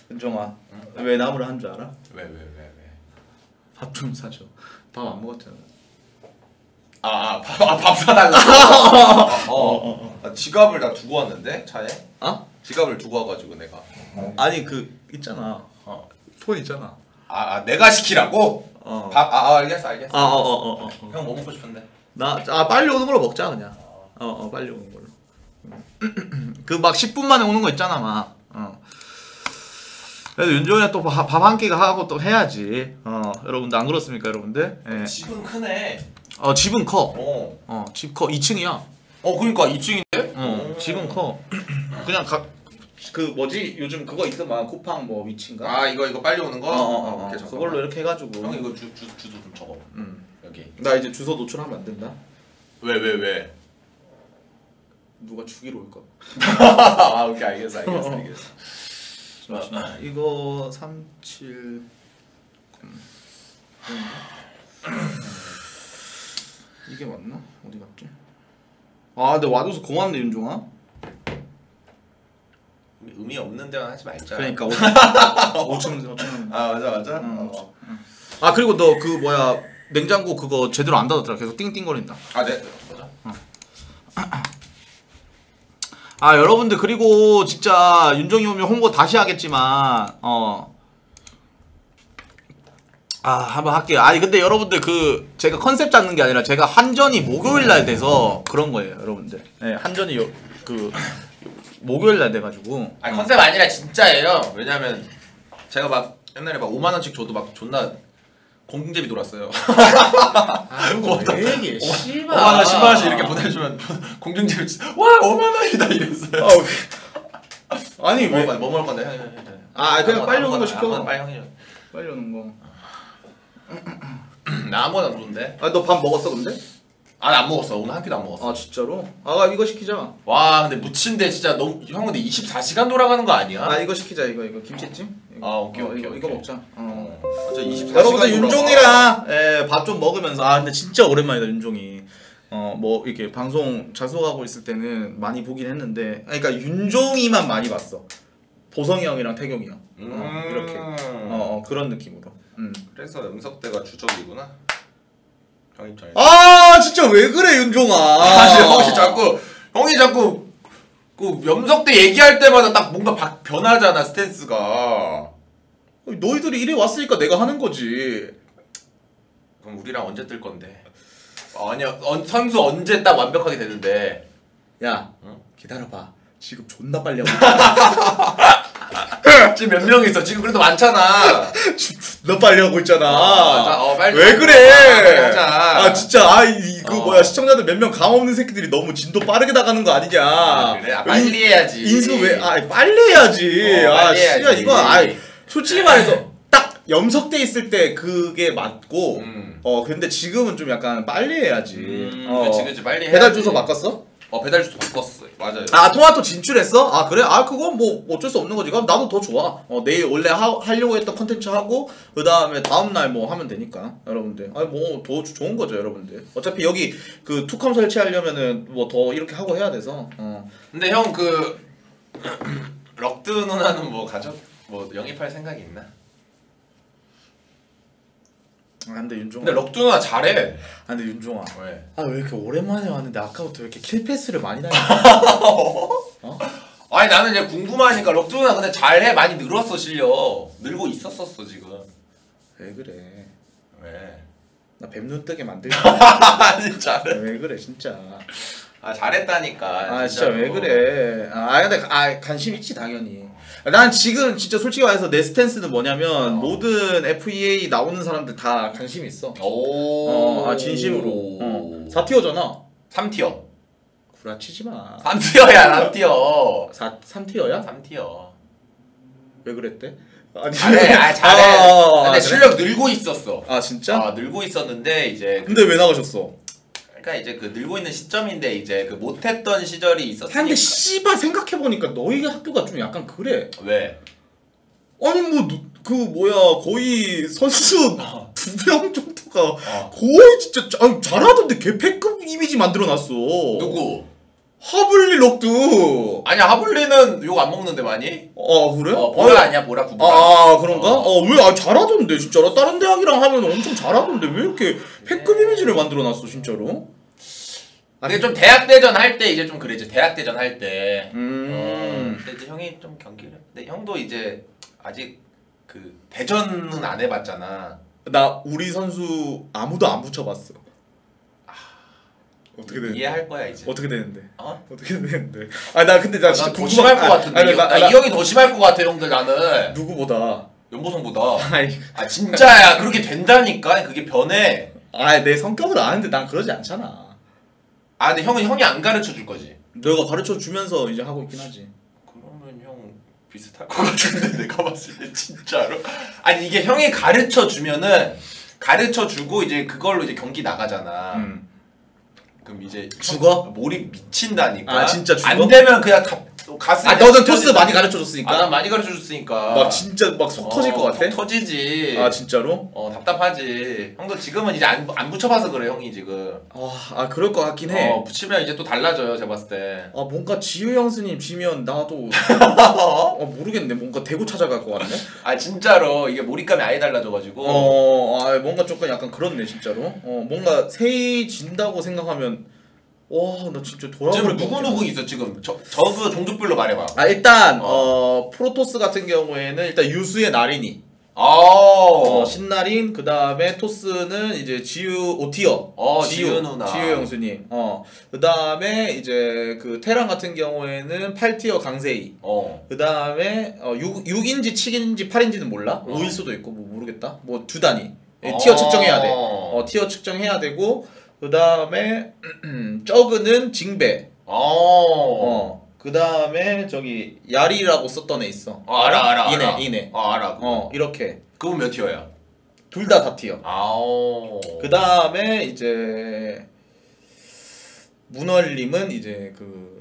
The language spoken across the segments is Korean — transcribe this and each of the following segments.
윤종아, 왜 나무를 한 줄 알아? 왜? 밥 좀 사줘. 밥 안 먹었잖아. 밥 사달라고. 지갑을 나 두고 왔는데 차에. 지갑을 두고 와가지고 내가. 아니 그 있잖아. 폰 있잖아. 내가 시키라고? 알겠어. 형 뭐 먹고 싶은데? 빨리 오는 걸로 먹자 그냥. 빨리 오는 걸로. 그 막 10분 만에 오는 거 있잖아 막. 그래도 윤종이랑 또 밥 한 끼가 하고 또 해야지. 여러분들 안 그렇습니까 여러분들? 예. 집은 크네. 집은 커. 집 커. 2층이야. 그러니까 2층인데? 집은 커. 그냥 그 뭐지 요즘 그거 있더만 쿠팡 뭐 위치인가? 이거 빨리 오는 거? 그걸로 이렇게 해가지고. 형 이거 주소 좀 적어. 여기. 나 이제 주소 노출하면 안 된다. 왜? 누가 죽이러 올까? 오케이 알겠어. 이거 37 이게 맞나? 어디 갔지? 근데 와줘서 고맙네 윤종아. 의미 없는 데만 하지 말자. 그러니까 5천 맞아. 그리고 너 그 뭐야 냉장고 그거 제대로 안 닫았더라. 계속 띵띵거린다. 네. 맞아. 여러분들 그리고 진짜 윤종이 오면 홍보 다시 하겠지만 한번 할게요. 근데 여러분들 그 제가 컨셉 잡는 게 아니라 제가 한전이 목요일 날 돼서 그런 거예요, 여러분들. 네, 한전이 그 목요일 날 돼가지고. 컨셉 아니라 진짜예요. 왜냐면 제가 막 옛날에 막 5만 원씩 줘도 막 존나 공중제비 돌았어요. 왜 얘기해? 5만 원, 10만 원씩 이렇게 보내주면 공중제비 와 5만 원이다 이랬어요. 아니 왜? 뭐 먹을 건데? 그냥 빨리 오는 거 시켜. 빨리 오는 거. 나 아무거나 좋은데. 너 밥 먹었어 근데? 나 안 먹었어. 오늘 한 끼도 안 먹었어. 진짜로? 이거 시키자. 와 근데 무친데 진짜 너무 형 근데 24시간 돌아가는 거 아니야? 이거 시키자. 이거 김치찜. 오케이. 이거 먹자. 진짜 24시간 여러분들 윤종이랑 밥 좀 먹으면서 근데 진짜 오랜만이다 윤종이. 뭐 이렇게 방송 자소하고 있을 때는 많이 보긴 했는데 그러니까 윤종이만 많이 봤어. 보성이 형이랑 태경이 형. 이렇게 그런 느낌으로. 그래서 음석대가 주적이구나. 형 입장에. 진짜 왜 그래 윤종아. 형이 자꾸 그 염석대 얘기할 때마다 딱 뭔가 변하잖아 스탠스가. 너희들이 이래 왔으니까 내가 하는 거지. 그럼 우리랑 언제 뜰 건데? 아니야 선수 언제 딱 완벽하게 되는데. 야 기다려봐. 지금 존나 빨리 하고 있잖아. 지금 몇 명 있어? 지금 그래도 많잖아. 너 빨리 하고 있잖아. 빨리 왜 그래? 하자. 진짜 뭐야 시청자들 몇 명 감 없는 새끼들이 너무 진도 빠르게 나가는 거 아니냐? 그래? 빨리 해야지. 인수 왜? 빨리 해야지. 빨리 해야지. 이거 솔직히 말해서 딱 염석대 있을 때 그게 맞고. 근데 지금은 좀 약간 빨리 해야지. 그치 빨리 해야지. 배달 주소 바꿨어? 배달 주소 바꿨어. 맞아요. 토마토 진출했어? 그래? 그건 뭐 어쩔 수 없는 거지. 그럼 나도 더 좋아. 내일 원래 하려고 했던 컨텐츠 하고 그 다음에 다음날 뭐 하면 되니까 여러분들. 뭐 더 좋은 거죠 여러분들. 어차피 여기 그 투컴 설치하려면은 뭐 더 이렇게 하고 해야 돼서. 근데 형 그 럭드 누나는 뭐 가족 뭐 영입할 생각이 있나? 근데 윤종아. 근데 럭드 누나 잘해. 근데 윤종아. 왜? 왜 이렇게 오랜만에 왔는데 아까부터 왜 이렇게 킬패스를 많이 다니냐? 나는 이제 궁금하니까 럭드 누나 근데 잘해. 많이 늘었어 실력. 늘고 있었어 지금. 왜 그래? 왜? 나 뱀눈 뜨게 만들지. 아니 잘해. 왜 그래 진짜. 잘했다니까. 진짜 왜 그래. 근데 관심 있지 당연히. 난 지금 진짜 솔직히 말해서 내 스탠스는 뭐냐면 모든 FEA 나오는 사람들 다 관심 있어. 진심으로. 4티어잖아. 3티어. 구라치지 마. 3티어야 3티어. 3티어야? 3티어. 왜 그랬대? 잘해. 근데 실력 늘고 있었어. 진짜? 늘고 있었는데 이제. 근데 왜 나가셨어? 그러니까 이제 그 늘고 있는 시점인데 이제 그 못했던 시절이 있었으니까. 근데 씨발 생각해보니까 너희 학교가 좀 약간 그래. 왜? 거의 선수 2명 정도가 거의 진짜 잘하던데 걔 패급 이미지 만들어놨어. 누구? 하블리럭도. 아니야 하블리는 욕 안 먹는데 많이? 그래? 보라 아니야 보라 구분. 그런가? 왜 잘하던데 진짜로. 다른 대학이랑 하면 엄청 잘하던데 왜 이렇게 패급 이미지를 만들어놨어 진짜로? 근데 좀 대학대전 할 때 이제 좀 그랬지. 대학대전 할 때. 근데 이제 형이 좀 경기를. 근데 형도 이제 아직 그 대전은 안 해봤잖아. 나 우리 선수 아무도 안 붙여봤어. 어떻게 되는데? 이해할 거야 이제. 어떻게 되는데? 어떻게 되는데? 나 근데 나 진짜 더 심할 것 같은데. 이 형이 더 심할 것 같아 형들 나는. 누구보다? 연보성보다. 진짜야. 그렇게 된다니까. 그게 변해. 내 성격을 아는데 난 그러지 않잖아. 근데 형이 안 가르쳐 줄 거지. 내가 가르쳐 주면서 이제 하고 있긴 하지. 그러면 형 비슷할 것 같은데 내가 봤을 때 진짜로. 이게 형이 가르쳐 주면은 가르쳐 주고 이제 그걸로 이제 경기 나가잖아. 그럼 이제 죽어? 몰입 미친다니까. 진짜 죽어? 안 되면 그냥 가슴. 너는 토스 많이 가르쳐 줬으니까. 난 많이 가르쳐 줬으니까. 막 진짜 막 속 터질 것 같아? 속 터지지. 진짜로? 답답하지. 형도 지금은 이제 안 붙여봐서 그래 형이 지금. 그럴 것 같긴 해. 붙이면 이제 또 달라져요 제가 봤을 때. 뭔가 지우 형수님 지면 나도 모르겠네. 뭔가 대구 찾아갈 것 같네. 진짜로 이게 몰입감이 아예 달라져가지고. 뭔가 조금 약간 그렇네 진짜로. 뭔가 세이 진다고 생각하면 나 진짜 돌아버릴 지금 누구 있어 지금? 저그 종족별로 말해봐. 일단 프로토스 같은 경우에는 일단 유수의 나린이. 신나린. 그 다음에 토스는 이제 지우 오티어. 지우 누나. 지우 형수님. 그 다음에 이제 그 테란 같은 경우에는 8티어 강세희. 그 다음에 6인지 7인지 8인지는 몰라. 5일 수도 있고 뭐 모르겠다. 뭐 두 단위. 티어 측정해야 돼. 티어 측정해야 되고. 그 다음에 저그는 징배. 그 다음에 저기 야리라고 썼던 애 있어. 알아. 이네. 알아. 이렇게. 그건 몇 티어야? 둘 다 티어. 그 다음에 이제 문월님은 이제 그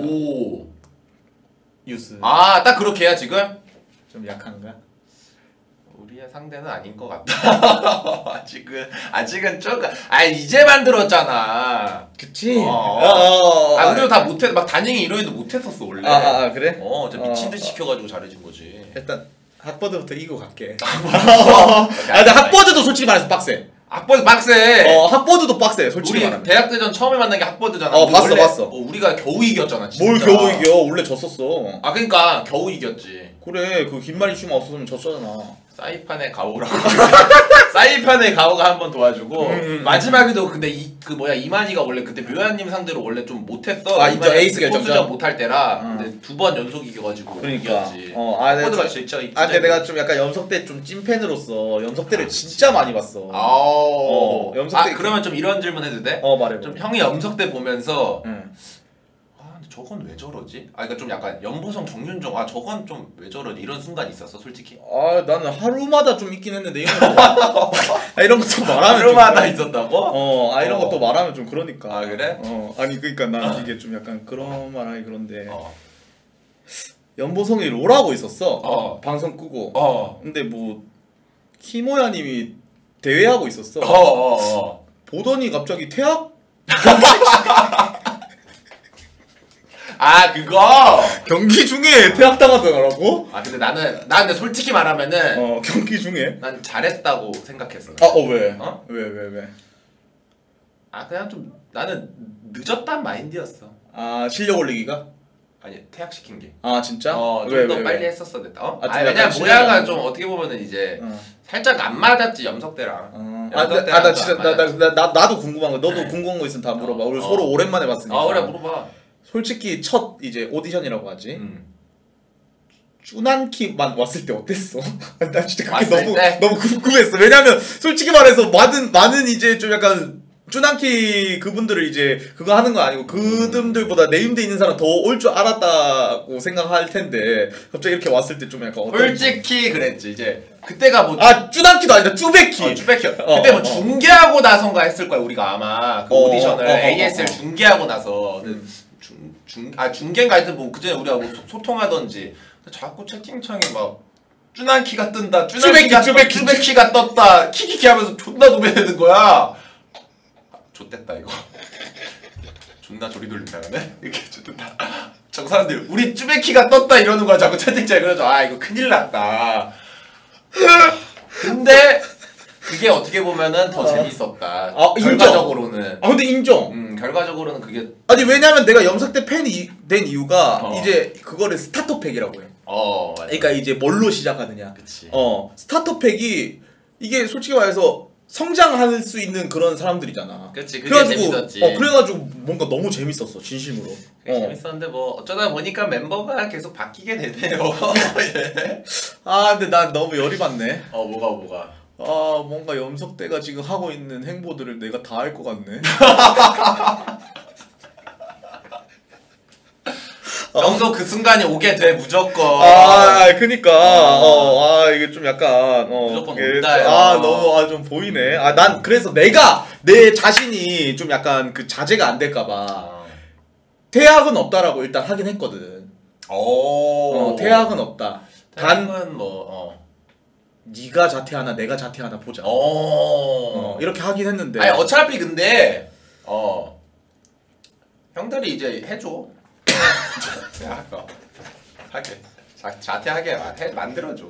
유스. 딱 그렇게 해야 지금? 좀 약한가? 우리의 상대는 아닌 것 같다. 아직은 조금. 이제 만들었잖아. 그치? 우리도 다 못해. 막 단행이 이런 애도 못했었어 원래. 그래? 진짜 미친 듯이 시켜가지고 잘해진 거지. 일단 학버드부터 이기고 갈게. 근데 학버드도 솔직히 말해서 빡세. 학버드 빡세. 학버드도 빡세. 솔직히 말하면. 우리 대학대전 처음에 만난 게 학버드잖아. 봤어. 우리가 겨우 이겼잖아. 진짜. 뭘 겨우 이겨? 원래 졌었어. 그러니까 겨우 이겼지. 그래, 그 긴말이 슈마 없었으면 졌잖아. 사이판의 가오라고. 사이판의 가오가 한번 도와주고 마지막에도 근데 이만희가 원래 그때 묘야님 상대로 원래 좀 못했어. 인정. 에이스 결정전 못할 때라. 근데 2번 연속 이겨가지고 그러니까. 이겼지. 학버드가 진짜. 근데 내가 좀 약간 염석대 좀 찐팬으로서 염석대를 진짜 많이 봤어. 염석대. 그러면 좀 이런 질문 해도 돼? 말해봐. 좀 형이 염석대 보면서. 근데 저건 왜 저러지? 그러니까 좀 약간 연보성 정윤정 저건 좀 왜 저러지? 이런 순간 있었어 솔직히? 나는 하루마다 좀 있긴 했는데 이런 것도 말하면 하루마다 있었다고? 이런 것도 말하면 좀 그러니까. 그래? 그러니까 난 이게 좀 약간 그런 말하기 그런데 연보성이 롤하고 있었어. 방송 끄고. 근데 뭐 키모야님이 대회하고 있었어. 보더니 갑자기 퇴학 그거 경기 중에 퇴학당하더라고? 근데 나는 솔직히 말하면은 경기 중에 난 잘했다고 생각했어. 왜? 왜? 그냥 좀 나는 늦었단 마인드였어. 실력 올리기가? 아니 퇴학시킨 게. 진짜? 좀 더 빨리 했었어야 됐다. 왜냐면 모야가 좀 어떻게 보면은 이제 살짝 안 맞았지 염석대랑. 나 진짜 나도 궁금한 거. 너도 궁금한 거 있으면 다 물어봐. 우리 서로 오랜만에 봤으니까. 그래 물어봐. 솔직히 첫 이제 오디션이라고 하지. 쭈난키만 왔을 때 어땠어? 나 진짜 그게 너무 궁금했어. 왜냐면 솔직히 말해서 많은 이제 좀 약간 쭈난키 그분들을 이제 그거 하는 거 아니고 그분들보다 네임드 있는 사람 더 올 줄 알았다고 생각할 텐데 갑자기 이렇게 왔을 때 좀 약간 솔직히 그랬지. 이제 그때가 뭐 쭈난키도 아니라 쭈베키. 쭈베키. 그때 뭐 중계하고 나선가 했을 거야 우리가 아마 그 오디션을 ASL 중계하고 나서. 중계인가 하여튼 뭐 그전에 우리가 뭐 소통하던지 자꾸 채팅창에 막 쭈난키가 뜬다. 쭈베키가 떴다. 키키키 하면서 존나 도배되는 거야. 좆됐다 이거. 존나 조리 돌린다가네 이렇게 좋다. 저 사람들 우리 쭈베키가 떴다 이러는 거야 자꾸 채팅창에. 그래서 아 이거 큰일 났다. 근데 그게 어떻게 보면은 더 재밌었다. 결과적으로는. 아 근데 인정. 결과적으로는 그게. 아니 왜냐면 내가 염석대 팬이 된 이유가 이제 그거를 스타터팩이라고 해. 맞아. 그러니까 이제 뭘로 시작하느냐. 그치. 스타터팩이 이게 솔직히 말해서 성장할 수 있는 그런 사람들이잖아. 그치, 그게 그래가지고, 재밌었지. 그래가지고 뭔가 너무 재밌었어, 진심으로. 재밌었는데 뭐 어쩌다 보니까 멤버가 계속 바뀌게 되네요. 예. 아 근데 난 너무 열이 받네. 뭐가. 아 뭔가 염석대가 지금 하고 있는 행보들을 내가 다 할 것 같네. 형도 그 순간이 오게 돼 무조건. 그니까 이게 좀 약간 무조건 이게 온다요. 너무 좀 보이네. 난 그래서 내가 내 자신이 좀 약간 그 자제가 안 될까봐 태학은 없다라고 일단 하긴 했거든. 태학은 없다. 단은 뭐 네가 자퇴하나 내가 자퇴하나 보자. 이렇게 하긴 했는데. 아니 어차피 근데 형들이 이제 해줘. 내가 할게. 자퇴하게 만들어줘.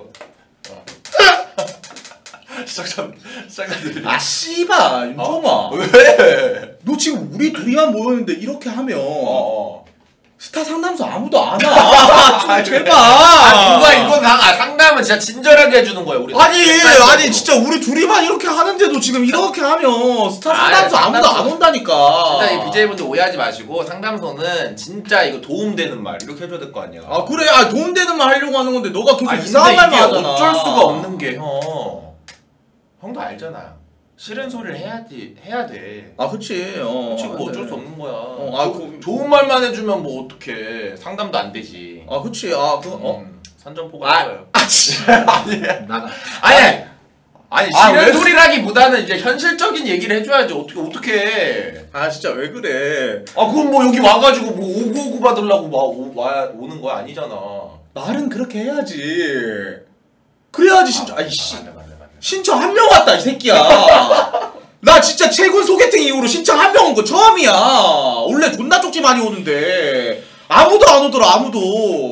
시청자들이. 씨발 윤종아. 왜? 너 지금 우리 둘이만 모였는데 이렇게 하면 스타 상담소 아무도 안 와. 좀 제발. 누가 이건 상담은 진짜 친절하게 해주는 거야 우리. 아니 진짜 우리 둘이만 이렇게 하는데도 지금 이렇게 하면 스타 상담소 아무도 안 온다니까. 진짜 이 BJ분들 오해하지 마시고 상담소는 진짜 이거 도움되는 말 이렇게 해줘야 될 거 아니야. 그래. 도움되는 말 하려고 하는 건데 너가 계속 이상한 말만 하잖아. 어쩔 수가 없는 게 형도 알잖아. 싫은 소리를 해야 돼. 그치. 그치 뭐 어쩔 수 없는 거야. 좋은 말만 해주면 뭐 어떡해. 상담도 안 되지. 그치. 선전포가 있어요. 나가. 아니 싫은 소리라기보다는 이제 현실적인 얘기를 해줘야지. 어떻게 진짜 왜 그래. 그럼 뭐 여기 와가지고 뭐 오구오구 받으려고 오는 거 아니잖아. 말은 그렇게 해야지. 그래야지 진짜. 맞네. 신청 한 명 왔다 이 새끼야. 나 진짜 최근 소개팅 이후로 신청 한 명 온 거 처음이야. 원래 존나 쪽지 많이 오는데 아무도 안 오더라. 아무도.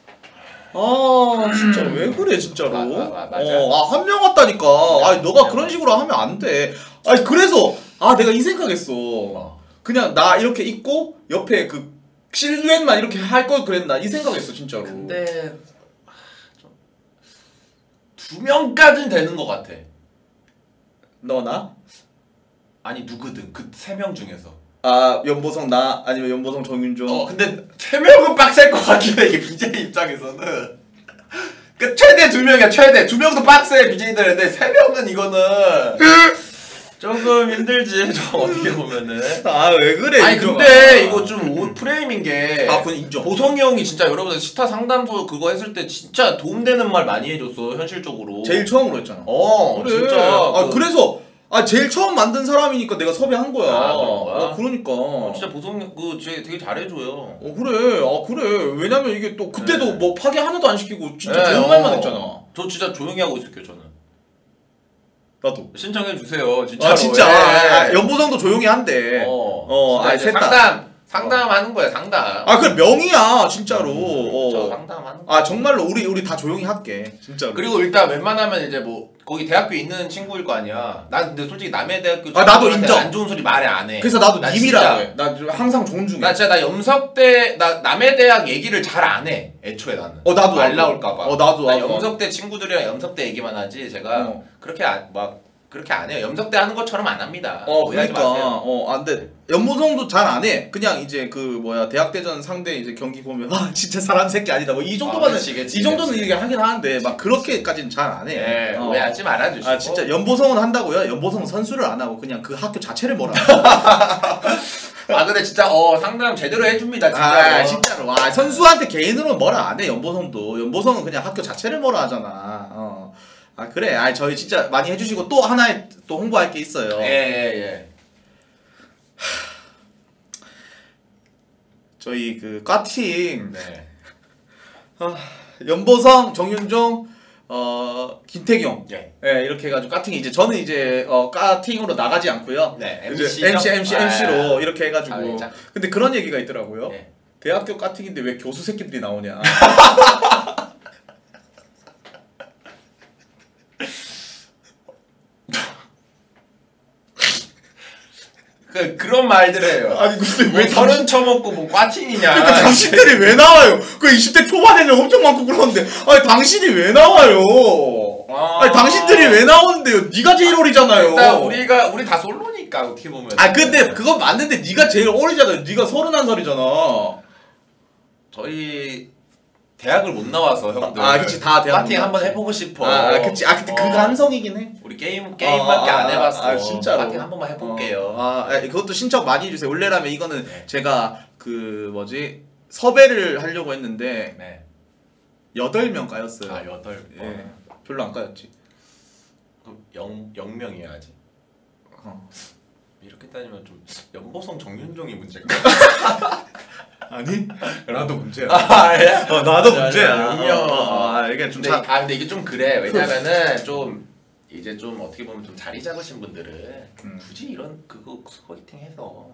진짜 왜 그래 진짜로. 맞아. 한 명 왔다니까. 너가 그런 식으로 하면 안 돼. 그래서 내가 이 생각했어. 그냥 나 이렇게 입고 옆에 그 실루엣만 이렇게 할 걸 그랬나 이 생각했어 진짜로. 근데 2명까지는 되는 것 같아. 너나? 아니 누구든 그 3명 중에서. 연보성 나 아니면 연보성 정윤종. 근데 3명은 빡셀 것 같긴 해. 이게 BJ 입장에서는. 그 최대 2명이야 최대. 2명도 빡세 BJ들인데 3명은 이거는 조금 힘들지. 좀 어떻게 보면은. 왜 그래? 아니 근데 이거 좀 프레임인 게. 그건 인정. 보성이 형이 진짜 여러분들 스타 상담소 그거 했을 때 진짜 도움되는 말 많이 해줬어 현실적으로. 제일 처음으로 했잖아. 그래. 진짜. 그래서 제일 처음 만든 사람이니까 내가 섭외한 거야. 그런 거야? 그러니까. 진짜 보성이 되게 잘해줘요. 그래. 왜냐면 이게 또 그때도 뭐 파괴 하나도 안 시키고 진짜 네, 좋은 말만 했잖아. 저 진짜 조용히 하고 있을게요 저는. 나도. 신청해 주세요 진짜로. 진짜. 연보성도 조용히 한대. 상담하는 거야 상담. 그래 명이야 진짜로. 저 상담하는 거. 정말로 우리 다 조용히 할게 진짜로. 그리고 일단 웬만하면 이제 뭐 거기 대학교 있는 친구일 거 아니야. 난 근데 솔직히 남의 대학교 나도 인정. 안 좋은 소리 말을 안 해. 그래서 나도 나 님이라고 해. 나 항상 존중해. 나 진짜 염석대 남의 대학 얘기를 잘 안 해. 애초에 나는. 나도 말 나올까 봐. 나도. 나 염석대 친구들이랑 염석대 얘기만 하지 제가 그렇게 안 해요. 염석대 하는 것처럼 안 합니다. 오해하지 마세요. 근데 연보성도 잘 안 해. 그냥 이제 그 대학대전 상대 이제 경기 보면 진짜 사람 새끼 아니다. 뭐 이 정도만은 이 정도는 이게 하긴 하는데 막 그렇게까지는 잘 안 해. 네, 오해하지 말아주시고. 진짜 연보성은 한다고요? 연보성은 선수를 안 하고 그냥 그 학교 자체를 뭐라. 근데 진짜 상담 제대로 해줍니다 진짜로. 진짜로. 선수한테 개인으로는 뭐라 안 해. 연보성은 그냥 학교 자체를 뭐라 하잖아. 그래. 저희 진짜 많이 해주시고 또 하나의 또 홍보할 게 있어요. 예. 저희 그 과팅. 네. 연보성, 정윤종, 김태경. 예. 예, 이렇게 해가지고 까팅이 이제 저는 이제 까팅으로 나가지 않고요. 네. 이제 MC로 이렇게 해가지고. 사회자. 근데 그런 얘기가 있더라고요. 예. 대학교 까팅인데 왜 교수 새끼들이 나오냐. 그런 말들 해요. 아니 근데 왜 서른 쳐먹고 뭐 과팅이냐. 그러니까 당신들이 왜 나와요? 그 20대 초반에는 엄청 많고 그러는데 아니 당신이 왜 나와요? 아니 당신들이 왜 나오는데요? 네가 제일 어리잖아요. 일단 우리 다 솔로니까 어떻게 보면. 아 근데 그건 맞는데 네가 제일 어리잖아요. 네가 31살이잖아. 저희 대학을 못 나와서 형들. 아 그치 다 대학 파팅 한번 해보고 싶어. 그치 근데 그 감성이긴 해. 우리 게임밖에 안 해봤어. 진짜로. 파팅 한 번만 해볼게요. 그것도 신청 많이 해주세요. 원래라면 이거는 네. 제가 그 뭐지 섭외를 하려고 했는데 네. 8명 까였어요. 8. 예. 별로 안 까였지. 그럼 0명이어야지. 이렇게 따지면 좀 연보성 정윤종이 문제인가? 아니? 나도 문제야. 예? 나도 문제야. 영명. 이게 좀 근데 이게 좀 그래. 왜냐면은 좀 이제 좀 어떻게 보면 좀 자리 잡으신 분들은 굳이 이런 그거 소개팅 해서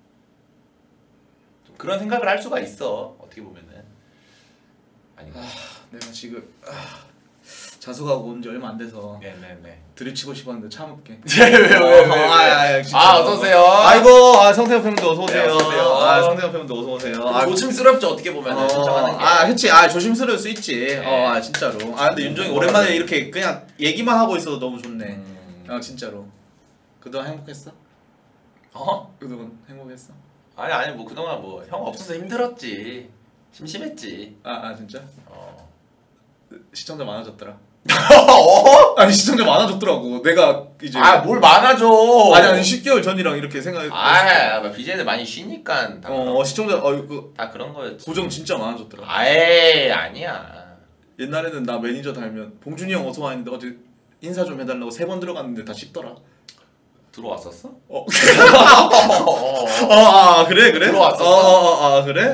좀 그런 생각을 할 수가 있어. 어떻게 보면은. 아닌가? 내가 지금 자수하고 온 지 얼마 안 돼서 네네네. 드립치고 싶었는데 참을게. 왜? 진짜. 어서 오세요. 아이고, 성태형 팬분도 어서 오세요. 네, 어서 오세요. 성태형 팬분도 어서 오세요. 조심스럽죠 어떻게 보면은 신청하는 게. 그치. 조심스러울 수 있지. 네. 진짜로. 근데 윤종이 오랜만에 이렇게 그냥 얘기만 하고 있어도 너무 좋네. 진짜로. 그동안 행복했어? 그동안 행복했어? 아니 뭐 그동안 뭐 형 없어서 힘들었지. 심심했지. 진짜? 시청자 많아졌더라. 어? 아니 시청자 많아졌더라고. 내가 이제 뭘 많아져. 아니 10개월 전이랑 이렇게 생각해. BJ들 많이 쉬니까 다 시청자 다 그런 거였지. 고정 진짜 많아졌더라. 아니야. 옛날에는 나 매니저 달면 봉준이 형 어서 와 했는데 어제 인사 좀 해달라고 3번 들어갔는데 다 씹더라. 들어왔었어? 그래? 들어왔었어? 그래?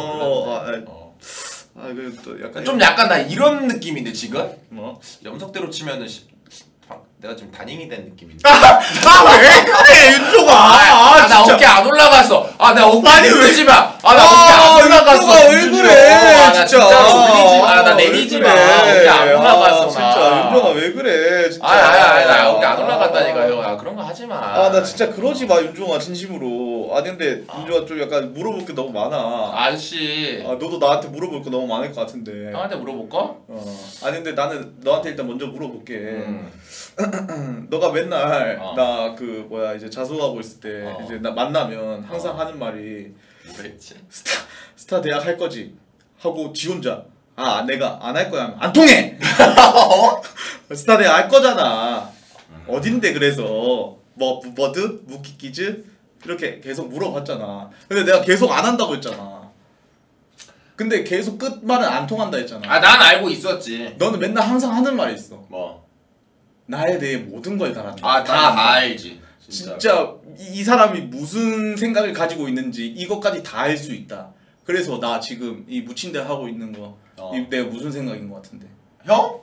또 약간 나 이런 느낌인데 지금? 뭐? 염석대로 치면은 내가 지금 다닝이 된 느낌인데. 왜 그래 윤종아? 나 어깨 안 올라갔어. 나 어깨 내리지 마. 나 어깨 안 올라갔어. 왜 그래? 나 진짜 올리지 마. 나 내리지 마. 어깨 안 올라갔어. 진짜 윤종아 왜 그래? 진짜. 나 어깨 안 올라갔다니까요. 그런 거 하지 마. 나 진짜 그러지 마 윤종아 진심으로. 근데 윤종아 좀 약간 물어볼 게 너무 많아. 아저씨. 너도 나한테 물어볼 거 너무 많을 것 같은데. 형한테 물어볼까? 근데 나는 너한테 일단 먼저 물어볼게. 너가 맨날 나 그 이제 자수하고 있을 때 이제 나 만나면 항상 하는 말이 뭐랬지? 스타 대학 할 거지 하고 지 혼자 내가 안 할 거야 하면 안 통해. 스타 대학 할 거잖아. 어딘데 그래서 뭐드 무키키즈 이렇게 계속 물어봤잖아. 근데 내가 계속 안 한다고 했잖아. 근데 계속 끝말은 안 통한다 했잖아. 난 알고 있었지. 너는 맨날 항상 하는 말이 있어. 뭐? 나에 대해 모든 걸 다 안다. 다 알지. 진짜 이 사람이 무슨 생각을 가지고 있는지 이것까지 다 알 수 있다. 그래서 나 지금 이 묻힌데 하고 있는 거 내가 무슨 생각인 것 같은데. 형?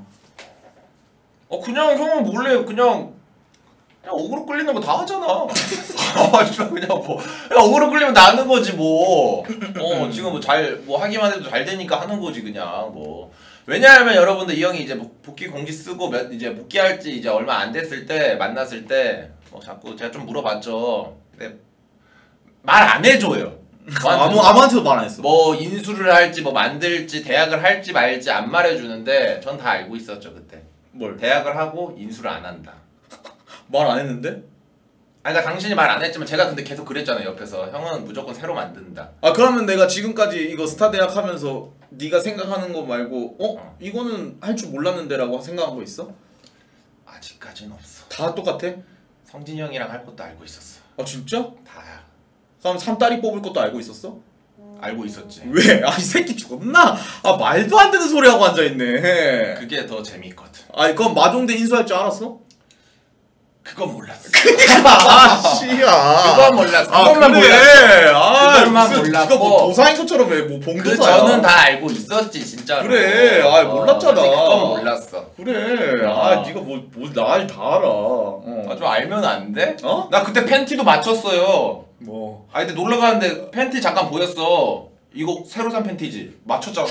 그냥 형은 몰래 그냥 어그로 끌리는 거 다 하잖아. 그냥 어그로 끌리면 나는 거지 뭐. 지금 하기만 해도 잘 되니까 하는 거지 그냥 뭐. 왜냐하면 여러분들 이 형이 이제 복귀 공지 쓰고 이제 복귀할지 이제 얼마 안 됐을 때 만났을 때 자꾸 제가 좀 물어봤죠. 근데 말 안 해줘요. 아무한테도 말 안 했어. 인수를 할지 만들지 대학을 할지 말지 안 말해주는데 전 다 알고 있었죠 그때. 뭘? 대학을 하고 인수를 안 한다. 말 안 했는데? 그러니까 당신이 말 안 했지만 제가 근데 계속 그랬잖아요 옆에서. 형은 무조건 새로 만든다. 그러면 내가 지금까지 이거 스타 대학 하면서 네가 생각하는 거 말고 이거는 할 줄 몰랐는데라고 생각한 거 있어? 아직까지는 없어. 다 똑같아? 성진이 형이랑 할 것도 알고 있었어. 진짜? 다야. 그럼 삼다리 뽑을 것도 알고 있었어? 알고 있었지. 왜? 이 새끼 존나 말도 안 되는 소리 하고 앉아 있네. 그게 더 재밌거든. 그럼 마종대 인수할 줄 알았어? 그건 몰랐어. 아 씨야. 그건 몰랐어. 아, 그것만 그래. 몰랐어. 아, 그것만 무슨 몰랐고. 네가 뭐 도사인 것처럼 왜뭐 그 봉도사야. 저는 다 알고 있었지 진짜로. 그래. 아, 몰랐잖아. 그건 몰랐어. 그래. 아, 네가 날 다 알아. 아, 좀 알면 안 돼? 어? 나 그때 팬티도 맞췄어요. 뭐. 아, 근데 놀러 가는데 팬티 잠깐 보였어. 이거 새로 산 팬티지. 맞췄잖아.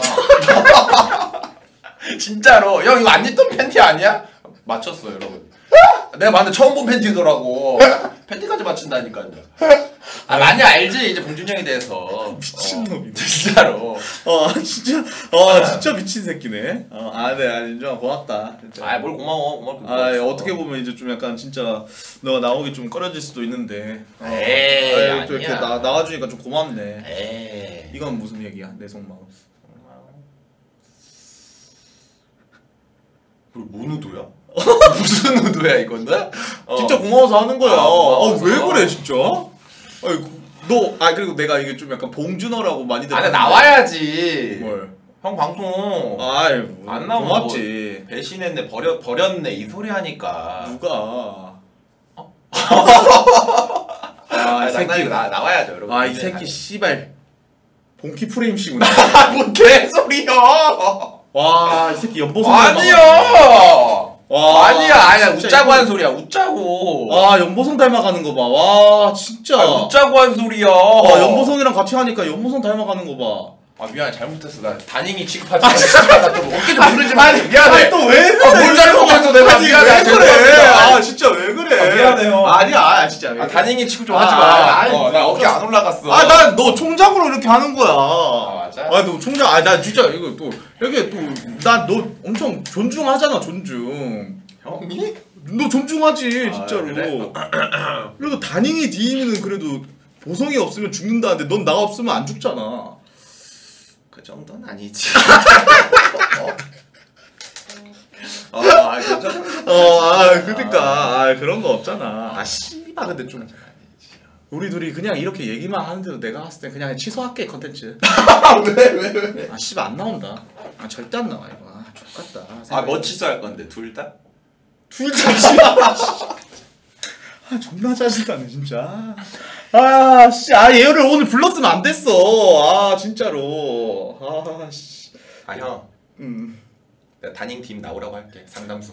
진짜로. 형 이거 안 입던 팬티 아니야? 맞췄어 여러분. 내가 봤는데 처음 본 팬티더라고. 팬티까지 맞춘다니까요. 아, 많이 알지 이제 봉준이 형에 대해서. 미친놈이네. 진짜로. 진짜 미친 새끼네. 네, 인정아 고맙다. 진짜. 아, 뭘 고마워. 어떻게 보면 이제 좀 약간 진짜 너가 나오기 좀 꺼려질 수도 있는데. 에이, 또 이렇게 아니야. 나와주니까 좀 고맙네. 에이. 이건 무슨 얘기야? 내 속마음. 그리고 뭔 의도야? 무슨 의도야 이건데? 진짜 고마워서 하는 거야. 고마워서. 왜 그래 진짜? 그리고 내가 이게 좀 약간 봉준호라고 많이들. 나 나와야지. 뭘? 형 방송. 안 나오면 고맙지. 뭐 배신했네 버렸네 이 소리 하니까. 누가? 이 새끼 나와야죠 여러분. 이 새끼 씨발 봉키 프레임씨구나. 뭔 개소리야. 와, 이 새끼 연보성 아니야. 와, 아니야. 진짜 웃자고 이거- 하는 소리야. 웃자고. 연보성 닮아가는 거 봐. 와, 진짜. 웃자고 하는 소리야. 연보성이랑 같이 하니까 연보성 닮아가는 거 봐. 미안해 잘못했어. 나 단잉이 취급하지 마. 좀 어깨 좀 부르지 마. 미안해. 또 왜 그래? 뭘 잘못했어 내가. 미안해. 왜 그래? 죄송합니다. 진짜 왜 그래? 미안해요. 아니야, 진짜. 왜 그래? 단잉이 취급 좀 하지 마. 나 어깨 안 올라갔어. 난 너 총장으로 이렇게 하는 거야. 맞아? 너 총장. 나 진짜 이거 또 이렇게 난 너 엄청 존중하잖아, 존중. 형이? 너 존중하지, 진짜로. 그래? 그래도 단잉이 디잉이는 그래도 보성이 없으면 죽는다는데 넌 나 없으면 안 죽잖아. 그 정도는 아니지. 그러니까 그런 거 없잖아. 씨발 근데 좀 우리 둘이 그냥 이렇게 얘기만 하는데도 내가 봤을 땐 그냥 취소할게 컨텐츠. 왜? 씨발 안 나온다. 절대 안 나와 이거. X같다. 뭐 취소할 건데 둘 다? 둘 다 씨발. 존나 짜증나네 진짜. 얘를 오늘 불렀으면 안 됐어. 진짜로. 씨. 형. 내가 단잉 팀 나오라고 할게. 상담소.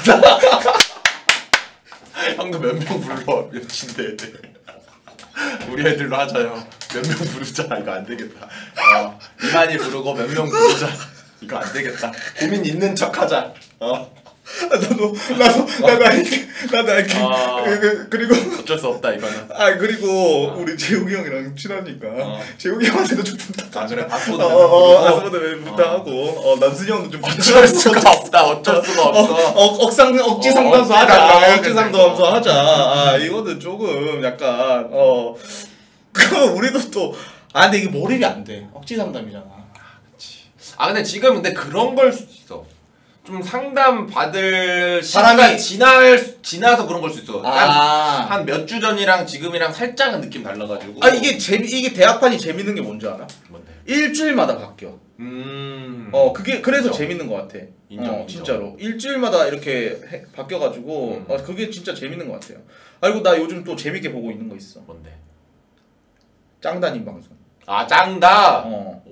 형도 몇 명 불러. 몇인데 애들. 우리 애들로 하자요. 몇 명 부르자. 이거 안 되겠다. 이만희 부르고 몇 명 부르자. 이거 안 되겠다. 고민 있는 척 하자. 나도 할게. 그리고 어쩔 수 없다 이거는. 그리고 우리 재욱이 형이랑 친하니까 재욱이 형한테도 좀 부탁. 그래 바스보드 아스보드 부탁하고 남순이 형도 좀 어쩔 수가 없다. 어쩔 수가 없어. 억지 상담소 하자. 억지 상담소 하자. 이거는 조금 약간 우리도 또 근데 이게 몰입이 안 돼. 억지 상담이잖아. 근데 지금 근데 그런 걸 수 있어. 좀 상담 받을 사람이- 시간이 지나서 그런 걸 수 있어. 아. 한 몇 주 전이랑 지금이랑 살짝은 느낌 달라가지고. 이게 대학판이 재밌는 게 뭔지 알아? 뭔데? 일주일마다 바뀌어. 그게 그래서 인정. 재밌는 것 같아. 인정. 진짜로 일주일마다 이렇게 바뀌어가지고 그게 진짜 재밌는 것 같아요. 그리고 나 요즘 또 재밌게 보고 있는 거 있어. 뭔데? 짱단인 방송. 짱다. 오.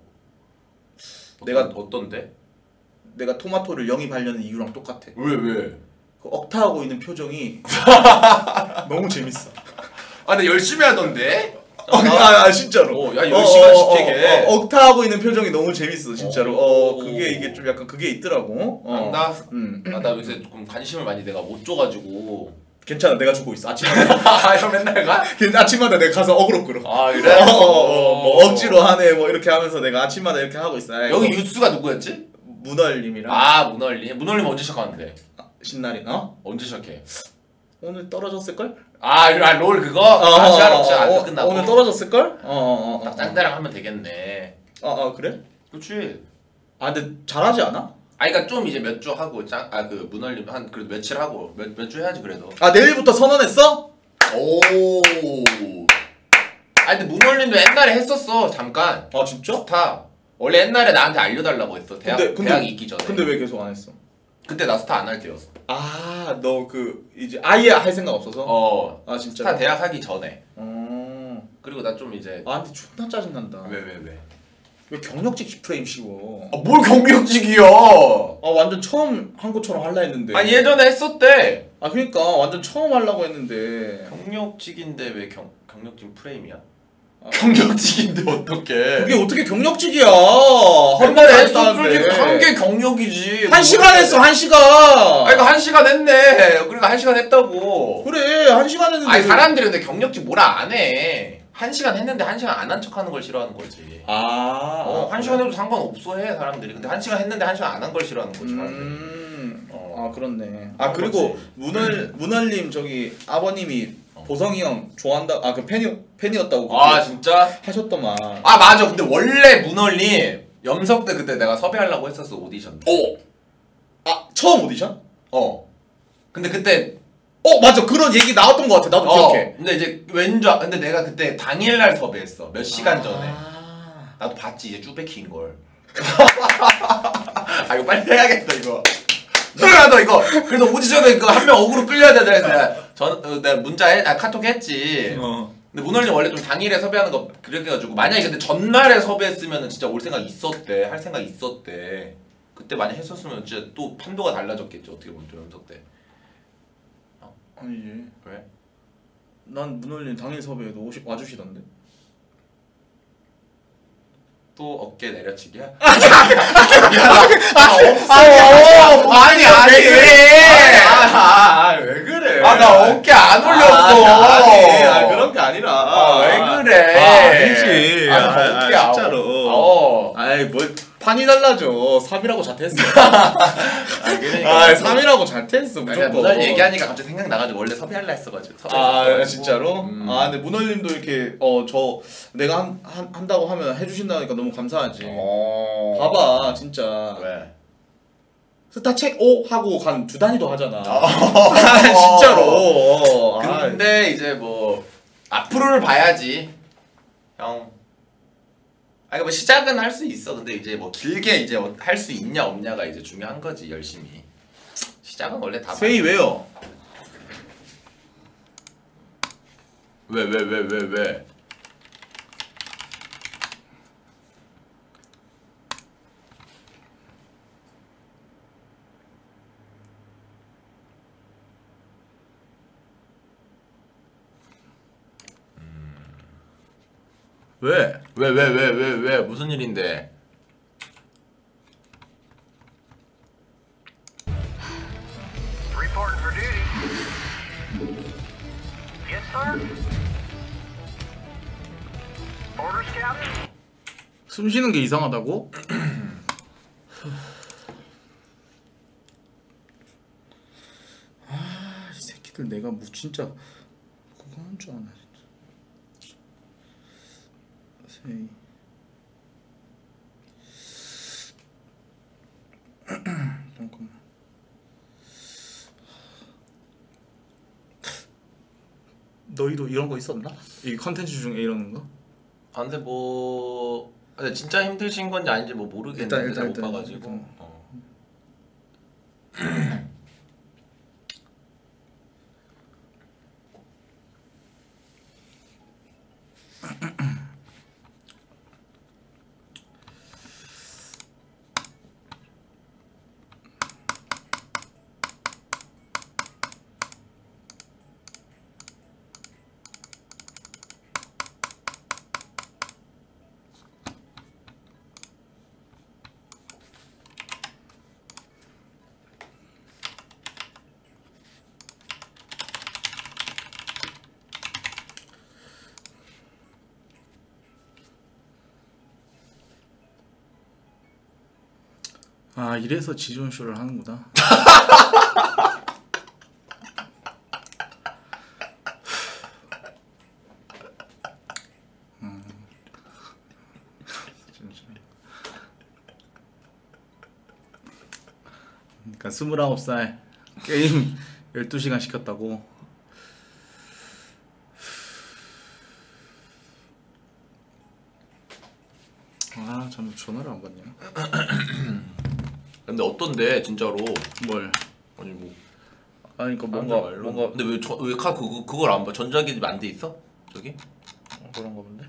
내가 어떤데? 내가 토마토를 영입하려는 이유랑 똑같아. 왜? 그 억타하고 있는 표정이 너무 재밌어. 근데 열심히 하던데. 진짜로. 야 10시간씩 되게. 억타하고 있는 표정이 너무 재밌어, 진짜로. 오. 이게 좀 약간 그게 있더라고. 짱다. 나 나 요새 조금 관심을 많이 내가 못 줘가지고. 괜찮아, 내가 주고 있어. 아침마다. 형 맨날 가? 아침마다 내가 가서 어그로 끌어. 그래? 뭐 억지로 하네 뭐 이렇게 하면서 내가 아침마다 이렇게 하고 있어. 여기 유수가 누구였지? 문얼님이랑. 문얼리. 문얼리 언제 시작하는데? 신나리. 언제 시작해? 오늘 떨어졌을 걸? 롤 그거? 다시 하러 없지. 끝나고. 오늘 떨어졌을 걸? 딱 짱다랑 하면 되겠네. 그래? 그렇지. 근데 잘하지 않아? 그러니까 좀 이제 몇 주 하고 그 문얼리 한 그래도 며칠 하고 몇 주 해야지 그래도. 내일부터 선언했어? 오. 근데 문얼리도 옛날에 했었어 잠깐. 진짜? 좋다. 원래 옛날에 나한테 알려달라고 했어. 대학 있기 전에. 근데 왜 계속 안 했어? 그때 나 스타 안 할 때였어. 아, 너 그 이제 아예 할 생각 없어서? 아 진짜. 스타 대학 하기 전에. 그리고 나 좀 이제. 아 근데 존나 짜증난다. 왜? 왜 경력직 프레임 씌워? 뭘 경력직이야? 완전 처음 한 것처럼 할라 했는데. 아니 예전에 했었대. 그러니까 완전 처음 하려고 했는데. 경력직인데 왜 경력직 프레임이야? 경력직인데 어떡해? 그게 어떻게 경력직이야? 옛날에 했었으니까 한게 경력이지. 한 시간 했어, 한 시간. 그러니까 한 시간 했네. 그러니까 한 시간 했다고. 그래, 한 시간 했는데. 사람들이 근데 경력직 뭐라 안 해. 한 시간 했는데 한 시간 안 한 척하는 걸 싫어하는 거지. 한 시간 해도 상관없어 해 사람들이. 근데 한 시간 했는데 한 시간 안 한 걸 싫어하는 거지 사람들이. 그렇네. 그리고 문얼님 저기 아버님이 보성이 형 좋아한다. 그 팬이었다고. 진짜? 하셨더만. 맞아. 근데 원래 문얼님 염석 때 그때 내가 섭외하려고 했었어 오디션. 처음 오디션? 근데 그때 맞아. 그런 얘기 나왔던 것 같아. 나도 기억해. 근데 이제 근데 내가 그때 당일날 섭외했어. 몇 시간 전에. 나도 봤지 이제 쭈빼키인 걸. 이거 빨리 해야겠다 이거. 너 이거. 그래서 오디션에 한 명 어그로 끌려야 돼. 내가 문자에 카톡 했지. 근데 문얼님 원래 좀 당일에 섭외하는 거 그렇게 해가지고 만약에 근데 전날에 섭외했으면 진짜 올 생각 있었대. 할 생각 있었대. 그때 많이 했었으면 진짜 또 판도가 달라졌겠지. 어떻게 보면 좀 염석 때. 아니지. 왜? 난 문얼님 당일 섭외에도 와주시던데. 또 어깨 내려치기야? 아니 왜 그래? 나 어깨 안 올렸어. 그런 게 아니라. 왜 그래? 아니지. 어깨 진짜로. 뭘 판이 달라져. 3이라고 자퇴했어. 그러니까 3이라고 자퇴했어 무조건. 문얼 얘기하니까 갑자기 생각나가지고 원래 섭외할라 했어가지고. 진짜로? 근데 문얼님도 이렇게 내가 한다고 하면 해주신다니까 너무 감사하지. 봐봐 진짜. 왜? 스타 책 O 하고 간 두 단위도 하잖아. 진짜로. 근데 이제 뭐 앞으로를 봐야지, 형. 뭐 시작은 할 수 있어. 근데 이제 뭐 길게 이제 할 수 있냐 없냐가 이제 중요한 거지. 열심히. 시작은 원래 다. 세이 왜요? 왜? 왜? 무슨 일인데? Reporting for duty. Yes, sir. Orders, Captain. 숨 쉬는 게 이상하다고? 이 새끼들 내가 뭐 진짜 그거 하는 줄 아나 진짜. 세이. 잠깐만. 너희도 이런 거 있었나? 이 컨텐츠 중에 이런 거? 근데 뭐 근데 진짜 힘드신 건지 아닌지 뭐 모르겠는데 일단 못 봐가지고. 이래서 지존쇼를 하는구나. 그러니까 29살 게임 12시간 시켰다고. 참 전화를 안 받냐. 근데 어떤데 진짜로? 뭘? 아니 뭐 아니 그러니까 뭔가 근데 왜 그걸 안 봐? 전자기기 안 돼 있어? 저기? 그런가 본데.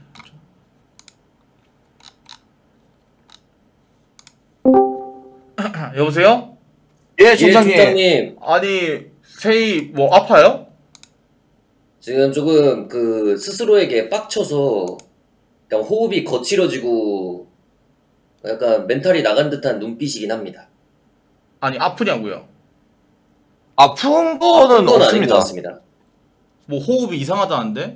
여보세요? 예, 총장님. 총장님. 아니 세이 뭐 아파요? 지금 조금 그 스스로에게 빡쳐서 약간 호흡이 거칠어지고 약간 멘탈이 나간 듯한 눈빛이긴 합니다. 아니 아프냐고요? 아픈 거는 그건 아닌 것 없습니다. 같습니다. 뭐 호흡이 이상하다는데?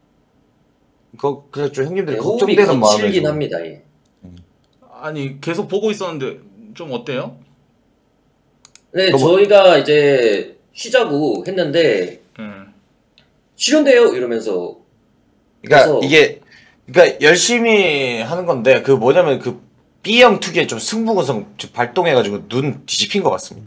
그래서 좀 형님들 네, 호흡이 걱정되는 마음에 거칠긴 좀. 합니다. 예. 아니 계속 보고 있었는데 좀 어때요? 네, 너무- 저희가 이제 쉬자고 했는데 응. 쉬는데요 이러면서 그러니까 그래서- 그러니까 열심히 하는 건데 그 뭐냐면 그 B형 특유의 좀 승부근성 좀 발동해가지고 눈 뒤집힌 것 같습니다.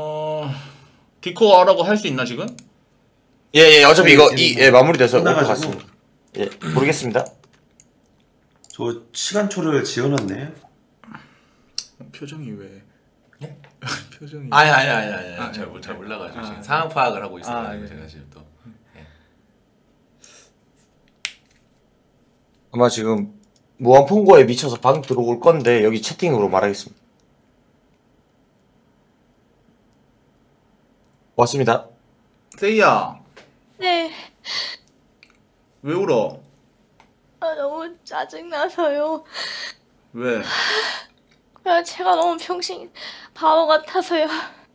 디코어라고 할 수 있나 지금? 예, 어차피 이거 지금 예, 마무리돼서 올것 끝나가지고. 같습니다. 예, 모르겠습니다. 저 시간초를 지어놨네. 표정이 왜? 표정이. 아니 아, 잘 몰라가지고 아, 지금 상황 파악을 하고 있어요. 아, 예. 제가 지금 또. 아마 지금 무한풍고에 미쳐서 방 들어올 건데 여기 채팅으로 말하겠습니다. 왔습니다. 세이야 네, 왜 울어? 너무 짜증나서요. 왜? 그냥 제가 너무 병신 바보 같아서요.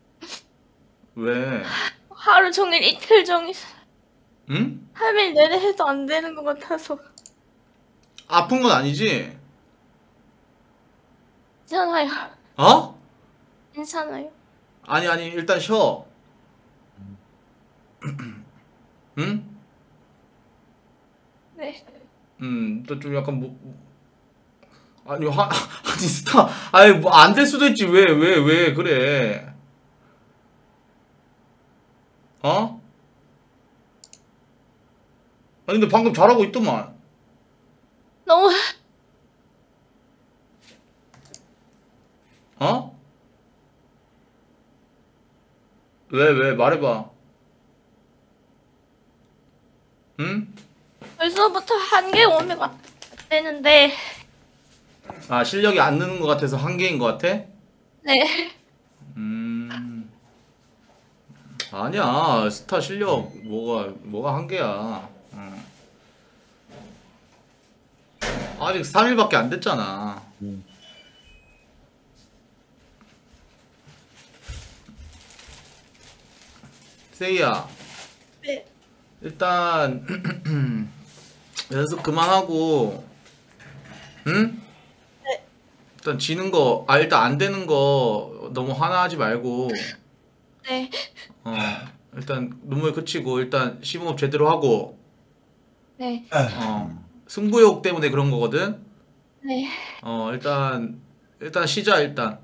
왜? 하루 종일 이틀 종일 응? 3일 내내 해도 안 되는 것 같아서. 아픈 건 아니지? 괜찮아요. 어? 괜찮아요. 아니 일단 쉬어. 응? 네. 또 좀 약간 아니 아니 스타 아니 뭐 안 될 수도 있지 왜 그래? 어? 아니 근데 방금 잘하고 있더만. 너무 어? 왜 말해봐. 응? 벌써부터 한계 오면 안 되는데. 아 실력이 안 느는 것 같아서 한계인 것 같아? 네. 아니야 스타 실력 뭐가 한계야. 아직 3일밖에 안 됐잖아. 세이야 네. 일단 연습 그만하고 응? 네. 일단 일단 안 되는 거 너무 화나지 말고 네. 일단 눈물 그치고 일단 심호흡 제대로 하고 네. 승부욕 때문에 그런 거거든. 네. 일단 쉬자 일단.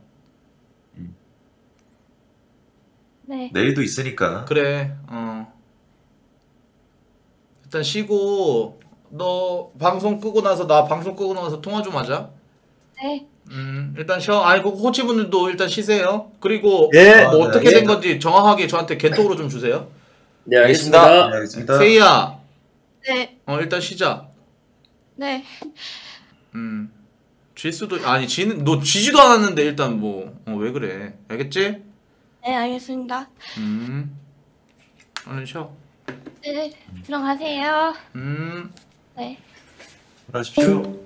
네. 내일도 있으니까. 그래. 일단 쉬고 너 방송 끄고 나서 나 방송 끄고 나서 통화 좀 하자. 네. 일단 쉬어. 아니 그 코치분들도 일단 쉬세요. 그리고 예. 뭐 아, 어떻게 네. 된 건지 정확하게 저한테 겐톡으로 좀 주세요. 네, 알겠습니다. 알겠습니다. 네, 알겠습니다. 세이야. 네. 일단 쉬자. 네. 질 수도 아니 너 지지도 않았는데 일단 뭐 왜 그래? 알겠지? 네, 알겠습니다. 얼른 쉬어. 네. 들어가세요. 네. 들어가십시오.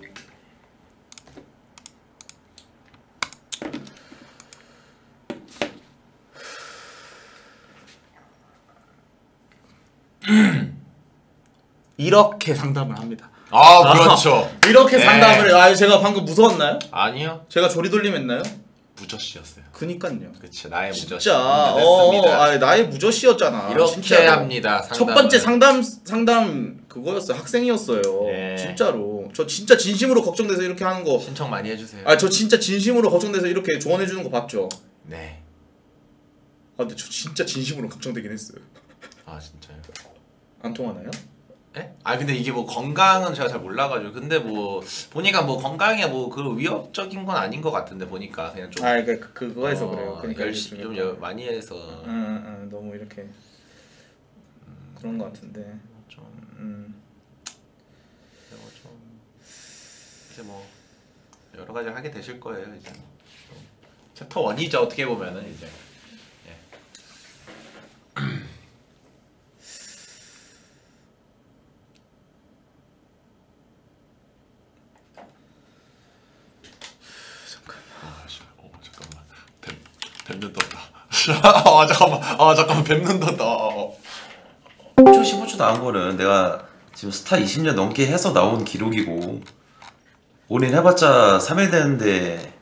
이렇게 상담을 합니다. 아 그렇죠. 이렇게 네. 상담을 아니 제가 방금 무서웠나요? 아니요. 제가 조리돌림했나요? 무저씨였어요. 그니까요. 그치 나의 무저씨. 진짜 됐습니다. 나의 무저씨였잖아. 이렇게 진짜로. 합니다. 첫 상담을. 번째 상담 그거였어요. 학생이었어요. 네. 진짜로. 저 진짜 진심으로 걱정돼서 이렇게 하는 거. 신청 많이 해주세요. 저 진짜 진심으로 걱정돼서 이렇게 조언해 주는 거 봤죠. 네. 근데 저 진짜 진심으로 걱정되긴 했어요. 아 진짜요. 안 통하나요? 예? 아 근데 이게 뭐 건강은 제가 잘 몰라가지고 근데 뭐 보니까 뭐 건강에 뭐 그 위협적인 건 아닌 것 같은데 보니까 그냥 좀 아 그거에서 그래요. 그러니까 열심히 좀 많이 해서 너무 이렇게 그런 것 같은데 좀 이제 뭐 여러 가지 하게 되실 거예요 이제. 챕터 1이죠 어떻게 보면은 이제. 잠깐만 뱀눈 떴다. 잠깐만 뱀눈 떴다. 10초 15초 나온 거는 내가 지금 스타 20년 넘게 해서 나온 기록이고 올인 해봤자 3일 되는데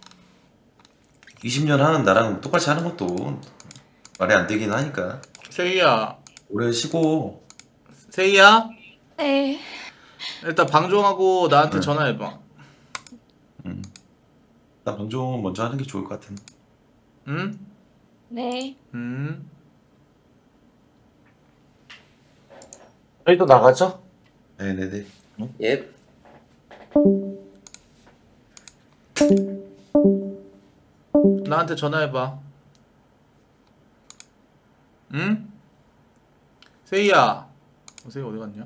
20년 하는 나랑 똑같이 하는 것도 말이 안 되긴 하니까 세이야 오래 쉬고. 세이야 네. 일단 방종하고 나한테 응. 전화해봐. 나 방송 먼저 하는 게 좋을 것 같은. 응? 네. 저희도 나가죠? 네네네. 예. 나한테 전화해봐. 응? 세이야. 세이 어디 갔냐?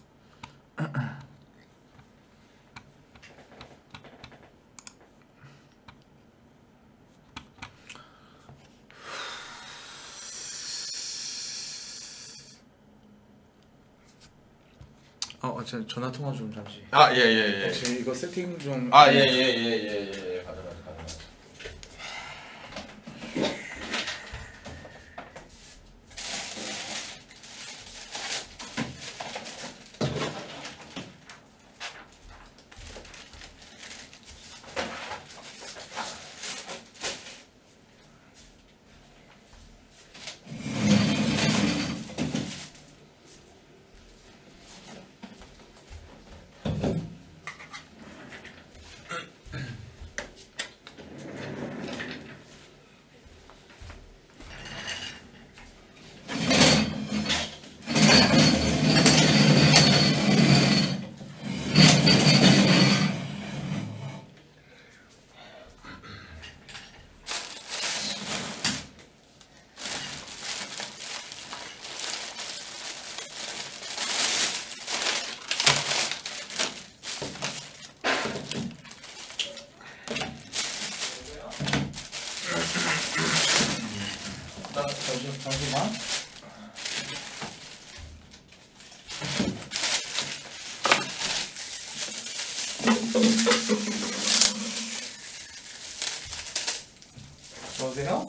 전화 통화 좀 잠시. 아예예예. 지금 이거 세팅 좀. 아예예예예예. 가자. 잠시만. 여보세요?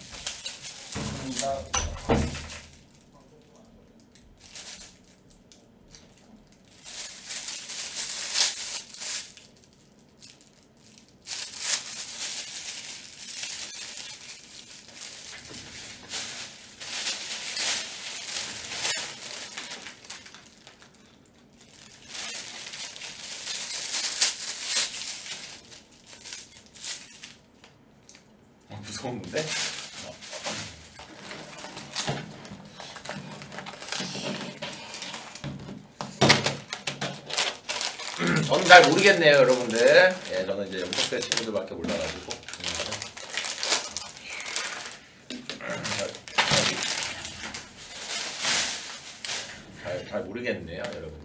무서운데? 저는 잘 모르겠네요, 여러분들. 예, 저는 이제 염색대 친구들밖에 몰라가지고. 잘 모르겠네요, 여러분.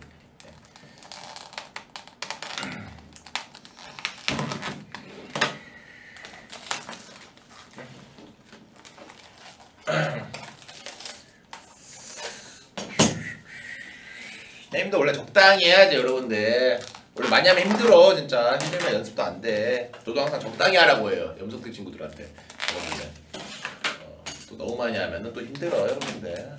게임도 원래 적당히 해야지 여러분들. 원래 많이 하면 힘들어 진짜. 힘들면 연습도 안 돼. 저도 항상 적당히 하라고 해요 염석대 친구들한테. 여러분들. 또 너무 많이 하면은 또 힘들어 여러분들.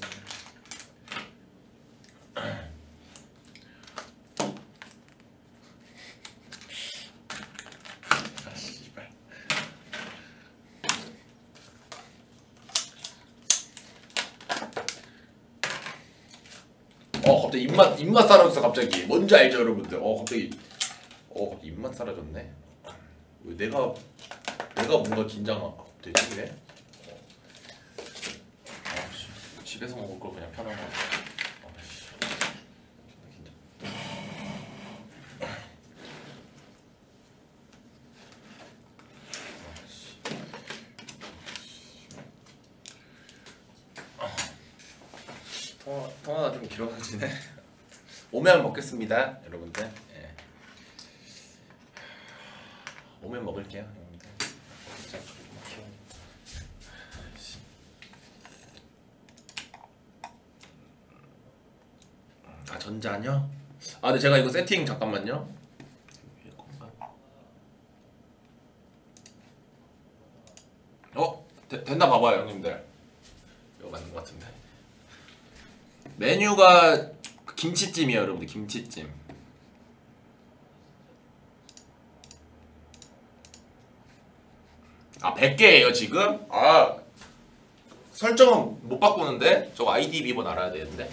갑자기 입맛 사라졌어 갑자기. 뭔지 알죠 여러분들? 갑자기 입맛 사라졌네. 왜 내가 뭔가 긴장되지 왜? 집에서 먹을 걸 그냥 편한 거. 통화가 좀 길어지네. 오면 먹겠습니다, 여러분들. 예. 오면 먹을게요, 여러분들. 아 전자요? 아 근데 제가 이거 세팅 잠깐만요. 됐나 봐봐요, 형님들. 이거 맞는 것 같은데. 메뉴가 김치찜이에요, 여러분들. 김치찜. 아 100개예요 지금? 아 설정은 못 바꾸는데? 저거 아이디 비번 알아야 되는데.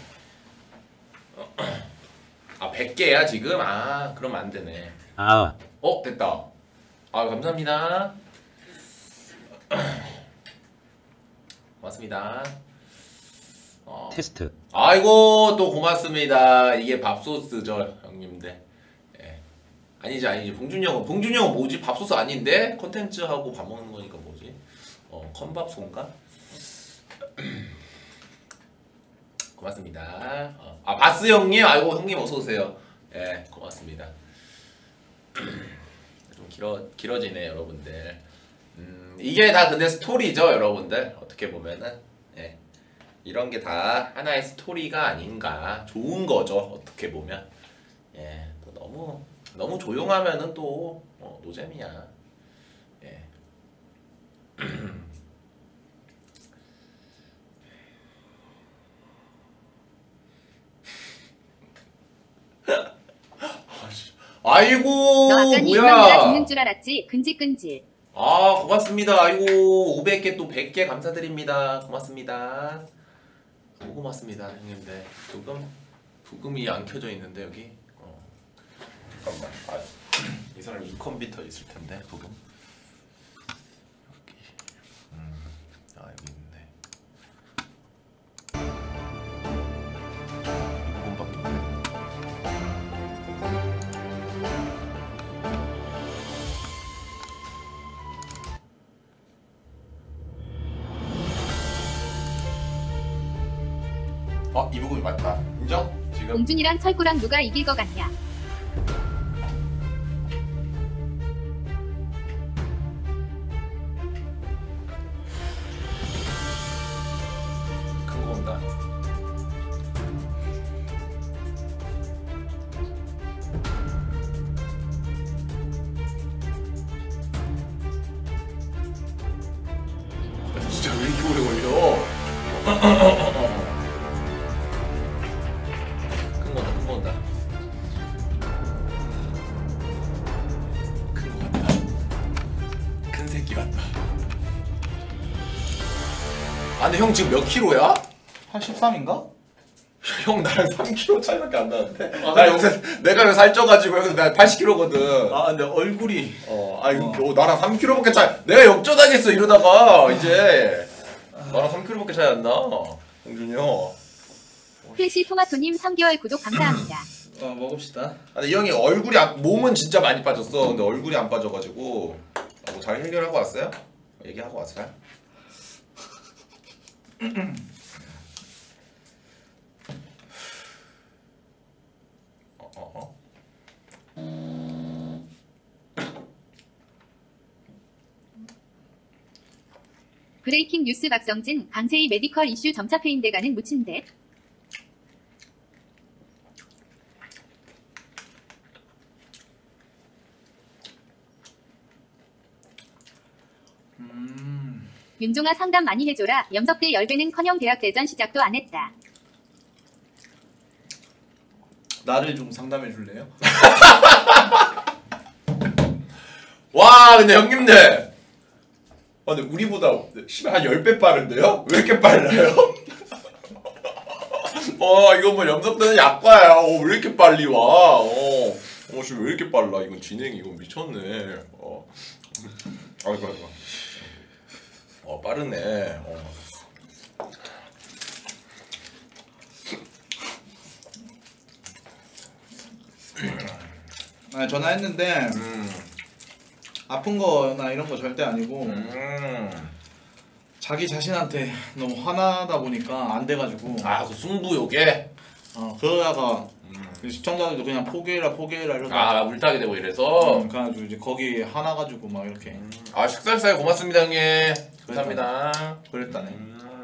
아 100개야 지금? 아 그럼 안 되네. 됐다. 아 감사합니다. 고맙습니다. 테스트. 아이고 또 고맙습니다. 이게 밥소스죠 형님들. 예. 아니지 봉준이 형은 뭐지? 밥소스 아닌데? 콘텐츠하고 밥 먹는 거니까 뭐지? 컨밥소인가? 고맙습니다. 아 바스 형님, 아이고 형님 어서 오세요. 예, 고맙습니다. 좀 길어지네 여러분들. 이게 다 근데 스토리죠 너러분들. 어떻게 보면은 예. 이런 게 다 하나의 스토리가 아닌가. 좋은 거죠 어떻게 보면. 예, 또 너무 조용하면은 또 노잼이야. 예. 아이고 너 아까 니 뭐야. 내가 죽는 줄 알았지. 근질근질. 아 고맙습니다. 아이고 500개 또 100개 감사드립니다. 고맙습니다. 너무 고맙습니다 형님들. 부금이 안 켜져 있는데 여기. 잠깐만. 이 사람 이 컴퓨터 있을 텐데 부금. 여기. 여기 있네. 부금밖에 없네. 이 부분이 맞다. 인정? 지금? 봉준이랑 철구랑 누가 이길 것 같냐? 큰 거 온다. 진짜 왜 이렇게 오래 걸려? 큰 거 온다. 큰 거 같다. 큰 새끼 같다. 아 근데 형 지금 몇 킬로야? 한 13인가? 형 나랑 3kg 차이밖에 안 나는데? 나 요새 내가 요새 살쪄가지고 여기서 나 80kg거든. 아 근데 얼굴이 이거 나랑 3kg밖에 차이. 내가 역전하겠어 이러다가 이제 나랑 3kg밖에 차이 안 나. 홍준이 형. 필시 토마토님 3개월 구독 감사합니다. 먹읍시다. 아니 이 형이 얼굴이 몸은 진짜 많이 빠졌어. 근데 얼굴이 안 빠져가지고 뭐 잘 해결하고 왔어요? 얘기하고 왔어요? 브레이킹 뉴스 박성진, 강세희 메디컬 이슈 점차 페인대가는 묻힌대. 윤종아 상담 많이 해줘라. 염석대 열배는커녕 대학대전 시작도 안 했다. 나를 좀 상담해 줄래요? 와 근데 형님들 근데 우리보다 씨발 한 10배 빠른데요? 왜 이렇게 빨라요? 이거 뭐 염석대는 약과야. 왜 이렇게 빨리 와? 지금 왜 이렇게 빨라? 이건 진행이 이건 미쳤네. 아이고. 빠르네. 전화했는데 아픈 거나 이런 거 절대 아니고 자기 자신한테 너무 화나다 보니까 안 돼가지고 아, 그 승부욕에. 그러다가 시청자들도 그냥 포기해라 이러다가 아, 물타기 되고 이래서. 그래가지고 이제 거기 화나가지고 막 이렇게 아, 식사사에 고맙습니다, 형님. 감사합니다. 그랬다네.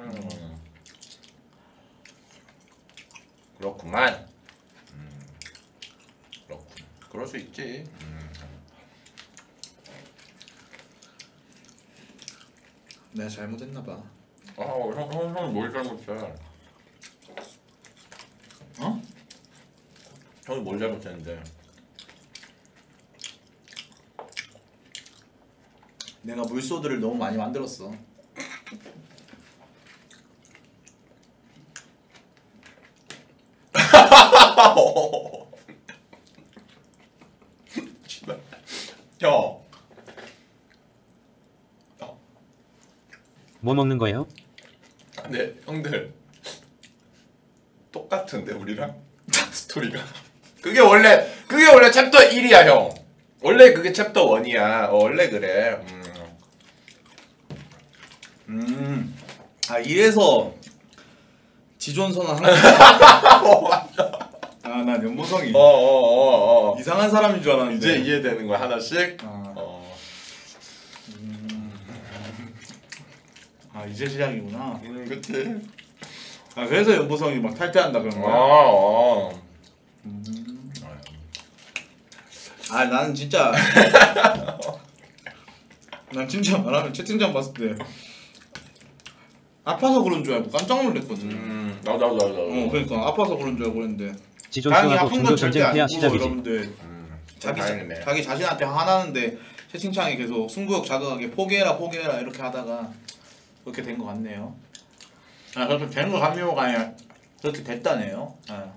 그렇구만. 그렇군. 그럴 수 있지. 내가 잘못했나봐. 형은 뭘 잘못해? 어? 형이 뭘 잘못했는데? 내가 물소들을 너무 많이 만들었어. 형. 뭐 먹는 거예요? 네, 형들 똑같은데 우리랑 스토리가. 그게 원래 챕터 1이야, 형. 원래 그게 챕터 1이야. 원래 그래. 이래서 지존선언 하는 난 연보성이 이상한 사람인 줄 알았는데 이제 이해되는 거야, 하나씩. 이제 시작이구나. 그치. 그래서 연보성이 막 탈퇴한다 그런 거야. 나는 진짜 말하면 채팅창 봤을 때 아파서 그런 줄 알고 깜짝 놀랐거든. 나도. 그러니까 아파서 그런 줄 알고 그랬는데 지존수하고 아픈 종교 건 절대 전쟁 해야 아니고 시작이지. 여러분들 다행이네. 자기 자신한테 화나는데 채팅창이 계속 승부욕 자극하게 포기해라 이렇게 하다가 그렇게 된 것 같네요. 그렇게 된 것 같네요가 아니라 그렇게 됐다네요.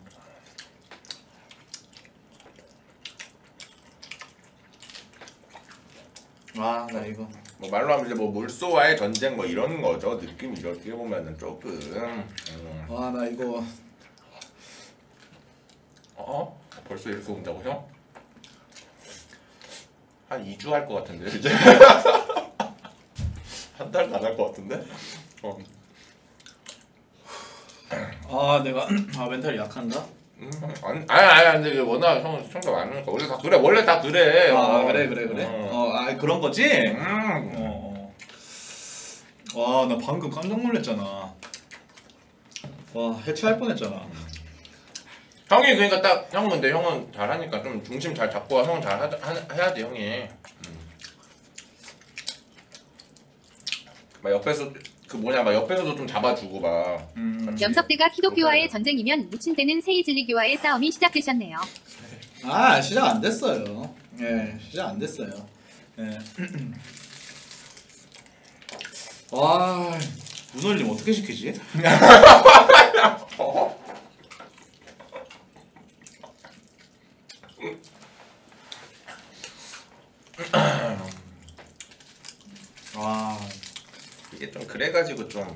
나 이거 뭐 말로 하면 이제 뭐 물소와의 전쟁 뭐 이런 거죠. 느낌 이렇게 보면은 조금. 나 이거 벌써 이렇게 온다고 형? 한 2주 할 것 같은데 이제. 한 달도 안 할 것 같은데? 내가 멘탈이 약한가? 아니 근데 워낙 형 시청자 많으니까 원래 다 그래. 원래 다 그래. 그래. 그런 거지? 나 방금 깜짝 놀랐잖아. 해체할 뻔했잖아. 형이 그러니까 딱 형 근데 형은 잘하니까 좀 중심 잘 잡고 형은 잘 해야지 형이. 막 옆에서 막 옆에서도 좀 잡아주고 막. 염석대가 키도교와의 전쟁이면 무친대는 세이즐리교와의 싸움이 시작되셨네요. 시작 안 됐어요. 시작 안 됐어요. 문올림 어떻게 시키지? 이게 좀 그래가지고 좀.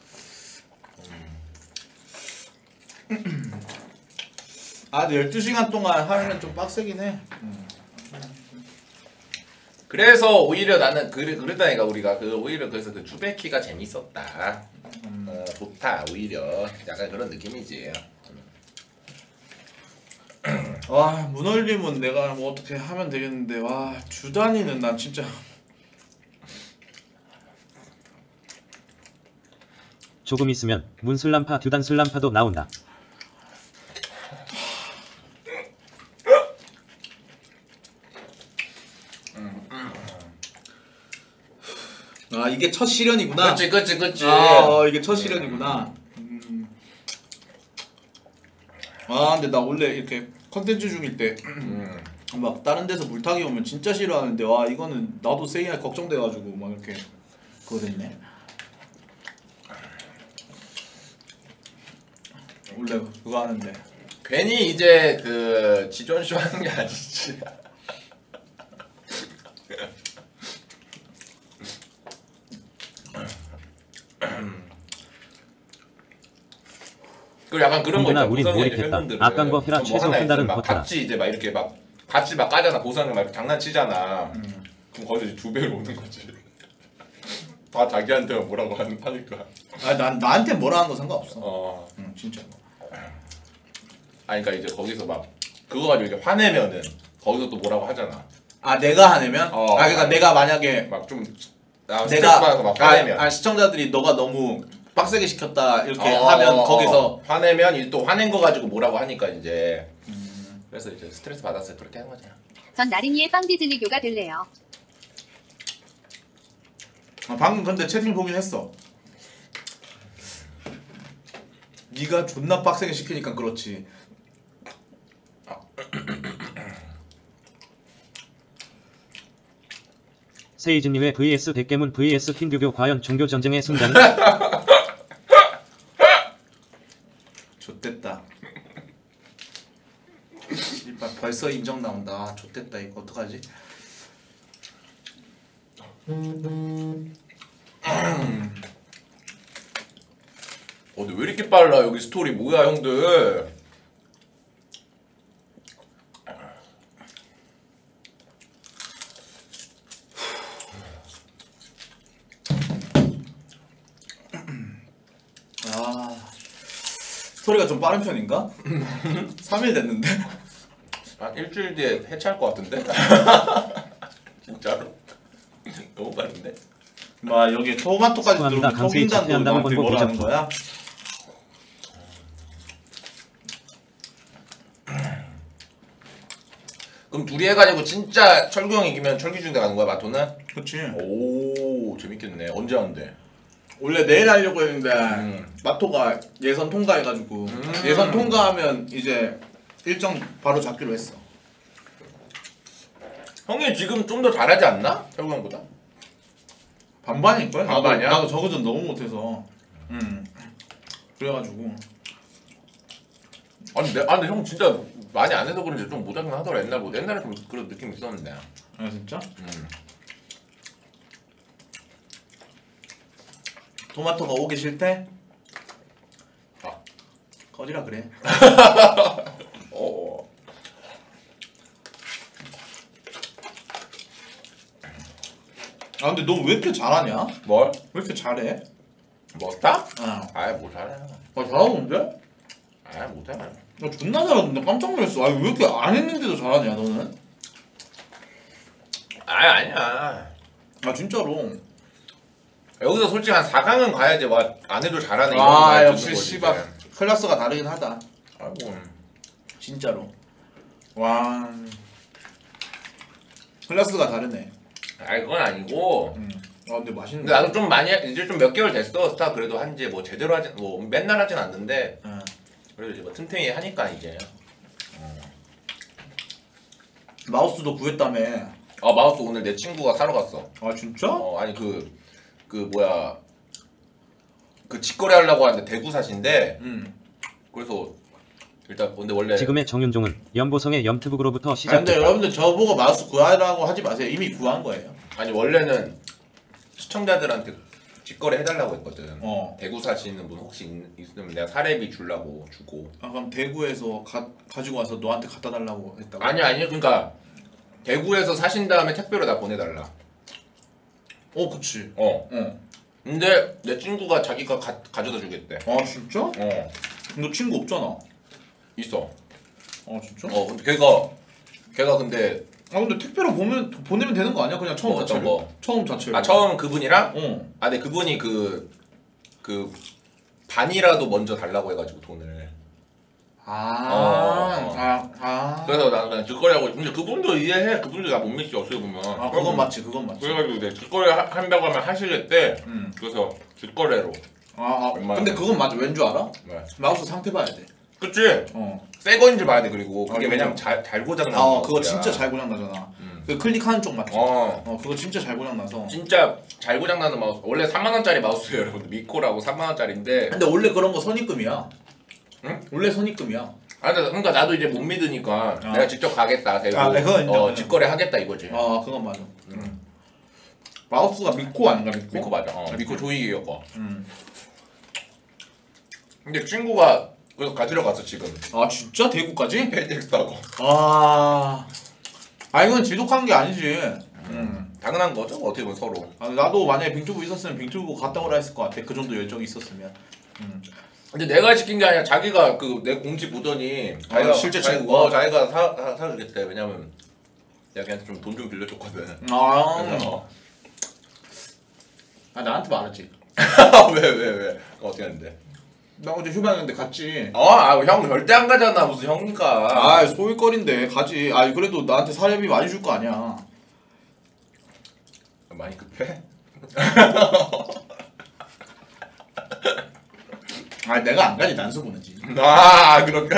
근데 12시간 동안 하면 좀 빡세긴 해. 그래서 오히려 나는 그랬다니까 우리가 오히려 그래서 그 쭈베키가 재밌었다. 좋다 오히려 약간 그런 느낌이지. 문올림은 내가 뭐 어떻게 하면 되겠는데 주단이는 난 진짜 조금 있으면 문슬람파 듀단 슬람파도 나온다. 이게 첫 시련이구나. 그치. 이게 첫 시련이구나. 근데 나 원래 이렇게 컨텐츠 중일 때 막 다른 데서 물타기 오면 진짜 싫어하는데 이거는 나도 세이할 걱정돼가지고 막 이렇게 그거 됐네. 원래 그거 하는데 괜히 이제 그 지존쇼 하는 게 아니지. 그 약간 그런 거 있잖아. 우린 몰입했다. 아깐 거 해라 최소 한 달은 버텨라. 같이 이제 막 이렇게 막 같이 막 까잖아. 보상을 막 장난치잖아. 그럼 거기서 이제 2배로 오는 거지. 다 자기한테만 뭐라고 하니까. 난 나한테 뭐라 하는 거 상관없어. 응, 진짜. 아니 그러니까 이제 거기서 막 그거 가지고 이제 화내면은 거기서 또 뭐라고 하잖아. 아 내가 화내면? 그러니까 내가 만약에 막 좀 내가 받아서 막 화내면 시청자들이 너가 너무 빡세게 시켰다 이렇게 하면 거기서 화내면 이제 또 화낸 거 가지고 뭐라고 하니까 이제 그래서 이제 스트레스 받았을 때 그렇게 하는 거잖아. 전 나린이의 빵 디즈니교가 될래요. 방금 근데 채팅 보긴 했어. 네가 존나 빡세게 시키니까 그렇지. 세이즈님의 vs 백개문 vs 킹교교 과연 종교전쟁의 순간? 좆됐다. 씨발 벌써 인정 나온다. 좆됐다 이거 어떡하지? 근데 왜 이렇게 빨라 여기 스토리 뭐야 형들. 스토리가 좀 빠른 편인가? 3일 됐는데? 한 일주일 뒤에 해체할 것 같은데? 진짜로? 너무 빠른데? 막 여기 토마토까지 수고합니다. 들어오고 강세희 속인다고 차트한다고 나한테 권고 뭐라 하는 보죠. 거야? 그럼 둘이 해가지고 진짜 철구 형 이기면 철기 중대 가는 거야 마토는? 그치. 오 재밌겠네. 언제 하는데? 원래 내일 하려고 했는데 마토가 예선 통과해가지고 예선 통과하면 이제 일정 바로 잡기로 했어. 형이 지금 좀 더 잘하지 않나? 철구 형보다? 반반일걸? 반반이야? 나도 저거전 너무 못해서. 그래가지고 근데 형 진짜 많이 안 해서 그런지 좀 모자긴 하더라 옛날보다. 옛날에 좀 그런 느낌 있었는데. 아 진짜? 토마토가 오기 싫대? 꺼지라 그래. 근데 너 왜 이렇게 잘하냐? 뭘? 왜 이렇게 잘해? 뭐 스타? 아이 뭐 잘해. 잘하는데? 못해. 나 존나 잘하는데 깜짝 놀랐어. 왜 이렇게 안 했는데도 잘하냐 너는? 아니야. 진짜로. 여기서 솔직히 한 4강은 가야지. 안 해도 잘하네. 이런 말 역시 듣는 거지, 씨발 이제. 클래스가 다르긴 하다. 아이고. 진짜로. 와. 클래스가 다르네. 그건 아니고. 근데 맛있네. 근데 나도 좀 많이 이제 좀 몇 개월 됐어. 스타 그래도 한지 뭐 제대로 하지 뭐 맨날 하진 않는데. 그래도 이제 뭐 틈틈이 하니까 이제. 마우스도 구했다며. 마우스 오늘 내 친구가 사러 갔어. 진짜? 아니 그 뭐야 그 직거래 하려고 하는데 대구 사신데. 그래서 일단 근데 원래 지금의 정윤종은 연보성의 염트북으로부터 근데 시작됐다. 여러분들 저보고 마우스 구하라고 하지 마세요. 이미 구한 거예요. 아니 원래는 시청자들한테 직거래 해달라고 했거든. 대구 사시는 분 혹시 있으면 내가 사례비 주려고 주고. 그럼 대구에서 가지고 와서 너한테 갖다 달라고 했다고? 아니 그러니까 대구에서 사신 다음에 택배로 다 보내달라. 그치. 근데 내 친구가 자기가 가져다 주겠대. 진짜? 너 친구 없잖아. 있어. 진짜? 근데 걔가 근데 근데 택배로 보내면 되는 거 아니야? 그냥 처음 어떤 자체를. 거? 처음 자체를. 처음 그분이랑? 근데 그분이 그 반이라도 먼저 달라고 해가지고 돈을. 그래서 나는 그냥 직거래하고. 근데 그분도 이해해. 그분도 나 못 믿지 어떻게 보면. 그건 맞지. 그건 맞지. 그래가지고 내 직거래 한다고 하면 하시겠대. 그래서 직거래로. 근데 그건 맞아. 왠 줄 알아? 왜? 마우스 상태 봐야 돼. 그치? 새 거인지 봐야 돼. 그리고 그게 왜냐면 잘 고장 나는 그거 진짜 잘 고장 나잖아. 그 클릭하는 쪽 맞지? 그거 진짜 잘 고장 나서. 진짜 잘 고장 나는 마우스. 원래 3만 원짜리 마우스예요, 여러분들. 미코라고 3만 원짜리인데. 근데 원래 그런 거 선입금이야. 응? 원래 선입금이야. 그러니까 나도 이제 못 믿으니까 내가 직접 가겠다. 대고 그건 인정. 직거래 하겠다 이거지. 그건 맞아. 마우스가 미코 아닌가? 미코 맞아. 미코 조이기어 거. 근데 친구가 그래서 가지러 갔어 지금. 진짜? 대구까지? 페이텍스하고. 이건 지독한 게 아니지. 당연한 거죠. 어떻게 보면 서로. 아, 나도 만약에 빙투부 있었으면 빙투부 갔다 오라 했을 것 같아. 그 정도 열정이 있었으면. 근데 내가 시킨 게 아니라 자기가 그 내 공지 보더니 아, 실제 친구가? 자기가 사주겠대. 왜냐면 내가 걔한테 좀 돈 좀 빌려줬거든. 아, 나한테 말하지. 왜? 어떻게 하는데? 나 어제 휴방했는데 갔지. 형 절대 안 가잖아. 무슨 형니까. 아, 소일거리인데 가지. 아, 그래도 나한테 사례비 많이 줄 거 아니야. 많이 급해? 아, 내가 안 가지. 난수 보내지. 그렇게?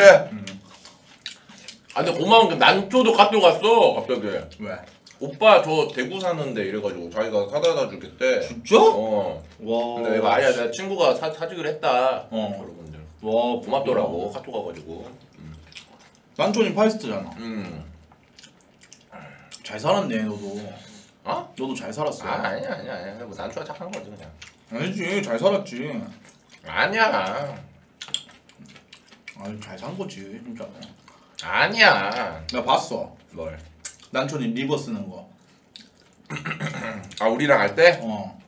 근데 고마운 게 난초도 카톡 왔어. 갑자기. 왜? 오빠 저 대구 사는데 이래가지고 자기가 사다 주겠대. 진짜? 와. 근데 내가 와. 내가 친구가 사주기로 했다. 어. 여러분들. 와, 고맙더라고. 카톡 와가지고. 난초님 파이스트잖아. 잘 잘 살았네, 너도. 어? 너도 잘 살았어. 아니야. 뭐 난초가 착한 거지 그냥. 아니지, 잘 살았지. 아니야. 아니, 잘 산 거지, 진짜. 아니야. 나 봤어. 뭘? 난초님 리버 쓰는 거. 우리랑 할 때?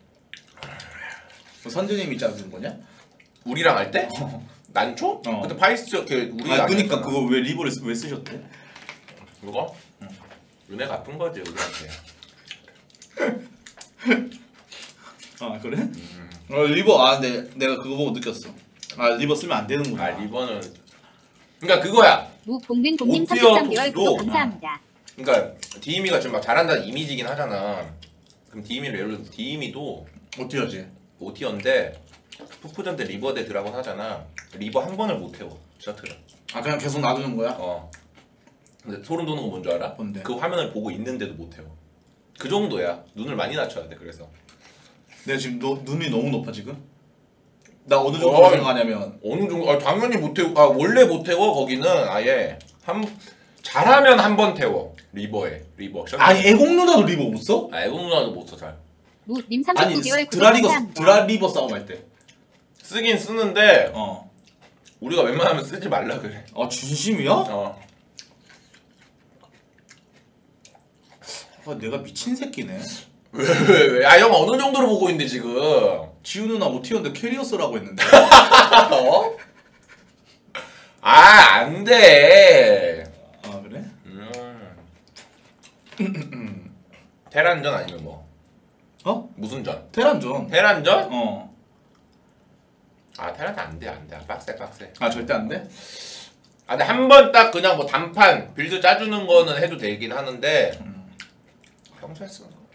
그 선주님이 짜준 거냐? 우리랑 할 때? 난초? 그때 파이스트 우리가 그니까 그거 왜 리버를 왜 쓰셨대? 그거? 은혜 갚은 거지 우리한테. 아, 그래? 리버, 근데 내가 그거 보고 느꼈어. 리버 쓰면 안 되는구나. 리버는 그러니까 그거야. 무봉든공님 오티어 33개월 구독 독도. 감사합니다. 그러니까 디이미가 지금 막 잘한다는 이미지긴 하잖아. 그럼 디이미를 예를 들어 디이미도 어떻게하지? 오티어인데 푸푸전 때 리버 대 드라곤 하잖아. 리버 한 번을 못 태워 셔틀을. 그냥 계속 놔두는 거야? 근데 소름 돋는 건 뭔 줄 알아? 뭔데? 그 화면을 보고 있는데도 못 태워. 그 정도야. 눈을 많이 낮춰야 돼. 그래서 내가 지금 눈이 너무 높아 지금? 나 어느 정도 생각하냐면 어느 정도? 당연히 못 태워. 원래 못 태워. 거기는 아예 잘하면 한 번 태워. 리버 셔틀. 아니 애공 누나도 리버 못 써? 애국 누나도 못 써 잘. 무님 아니 39개월 구독 감사합니다. 드라리버 싸움 할 때. 쓰긴 쓰는데 어. 우리가 웬만하면 쓰지 말라 그래. 진심이야? 내가 미친 새끼네. 왜? 형 어느 정도로 보고 있는데 지금? 지우 누나 오티어인데 캐리어 쓰라고 했는데. 안 돼. 그래? 테란전 아니면 뭐? 무슨 전? 테란전. 테란전? 어. 테란전 안 돼. 빡세. 절대 안 돼? 근데 한 번 딱 그냥 뭐 단판 빌드 짜주는 거는 해도 되긴 하는데 평소에 쓰는 거.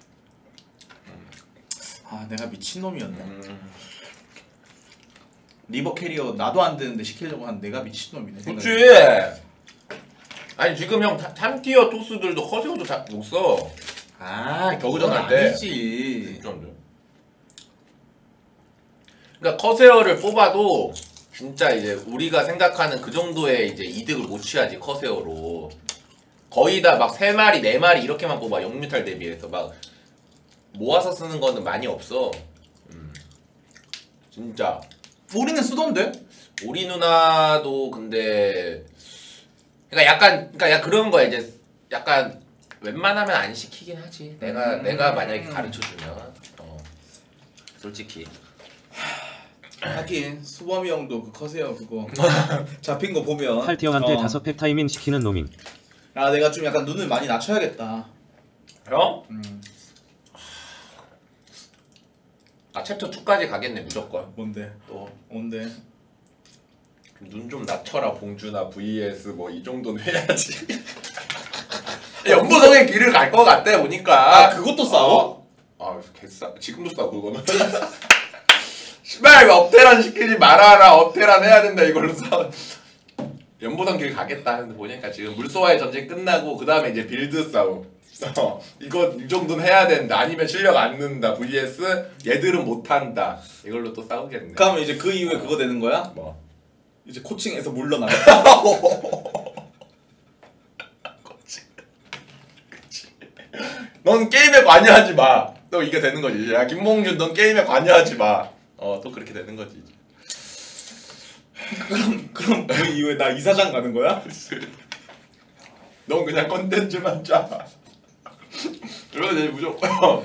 내가 미친놈이었네. 리버 캐리어 나도 안 되는데 시키려고 한 내가 미친놈이네. 그치. 아니 지금 형 3티어 토스들도 커세어도 다 못 써. 저그전 할 때. 아니지. 그러니까 커세어를 뽑아도 진짜 이제 우리가 생각하는 그 정도의 이제 이득을 못 취하지 커세어로. 거의 다 막 3마리, 4마리 이렇게만 뽑아. 영뮤탈 대비해서 막 모아서 쓰는 거는 많이 없어. 진짜. 우리는 쓰던데? 우리 누나도 근데 그러니까 약간 그런 거야. 이제 약간 웬만하면 안 시키긴 하지. 내가 만약에 가르쳐 주면 솔직히. 하긴 수범이 형도 그 커세요 그거 잡힌 거 보면 탈티형한테 5팩 타이밍 시키는 놈임. 내가 좀 약간 눈을 많이 낮춰야겠다. 형? 챕터 2까지 가겠네 무조건. 뭔데? 또 뭔데? 눈 좀 낮춰라 봉준아 vs 뭐 이 정도는 해야지. 연보성의 길을 갈 것 같아 보니까. 그것도 싸워? 개싸. 지금도 싸 그거는. 씨발 업테란 시키지 말아라. 업테란 해야 된다 이걸로 싸워. 연보성 길 가겠다 하는데 보니까 지금 물소와의 전쟁 끝나고 그 다음에 이제 빌드 싸움. 이거 이 정도는 해야 된다. 아니면 실력 안 는다. vs 얘들은 못한다. 이걸로 또 싸우겠네. 그러면 이제 그 이후에 그거 되는 거야? 뭐? 이제 코칭에서 물러나. 그치. 넌 게임에 관여하지 마. 또 이게 되는 거지. 야 김몽준 넌 게임에 관여하지 마. 또 그렇게 되는 거지. 그럼 그 이후에 나 이사장 가는 거야? 넌 그냥 컨텐츠만 짜. 그러면 내 무조건.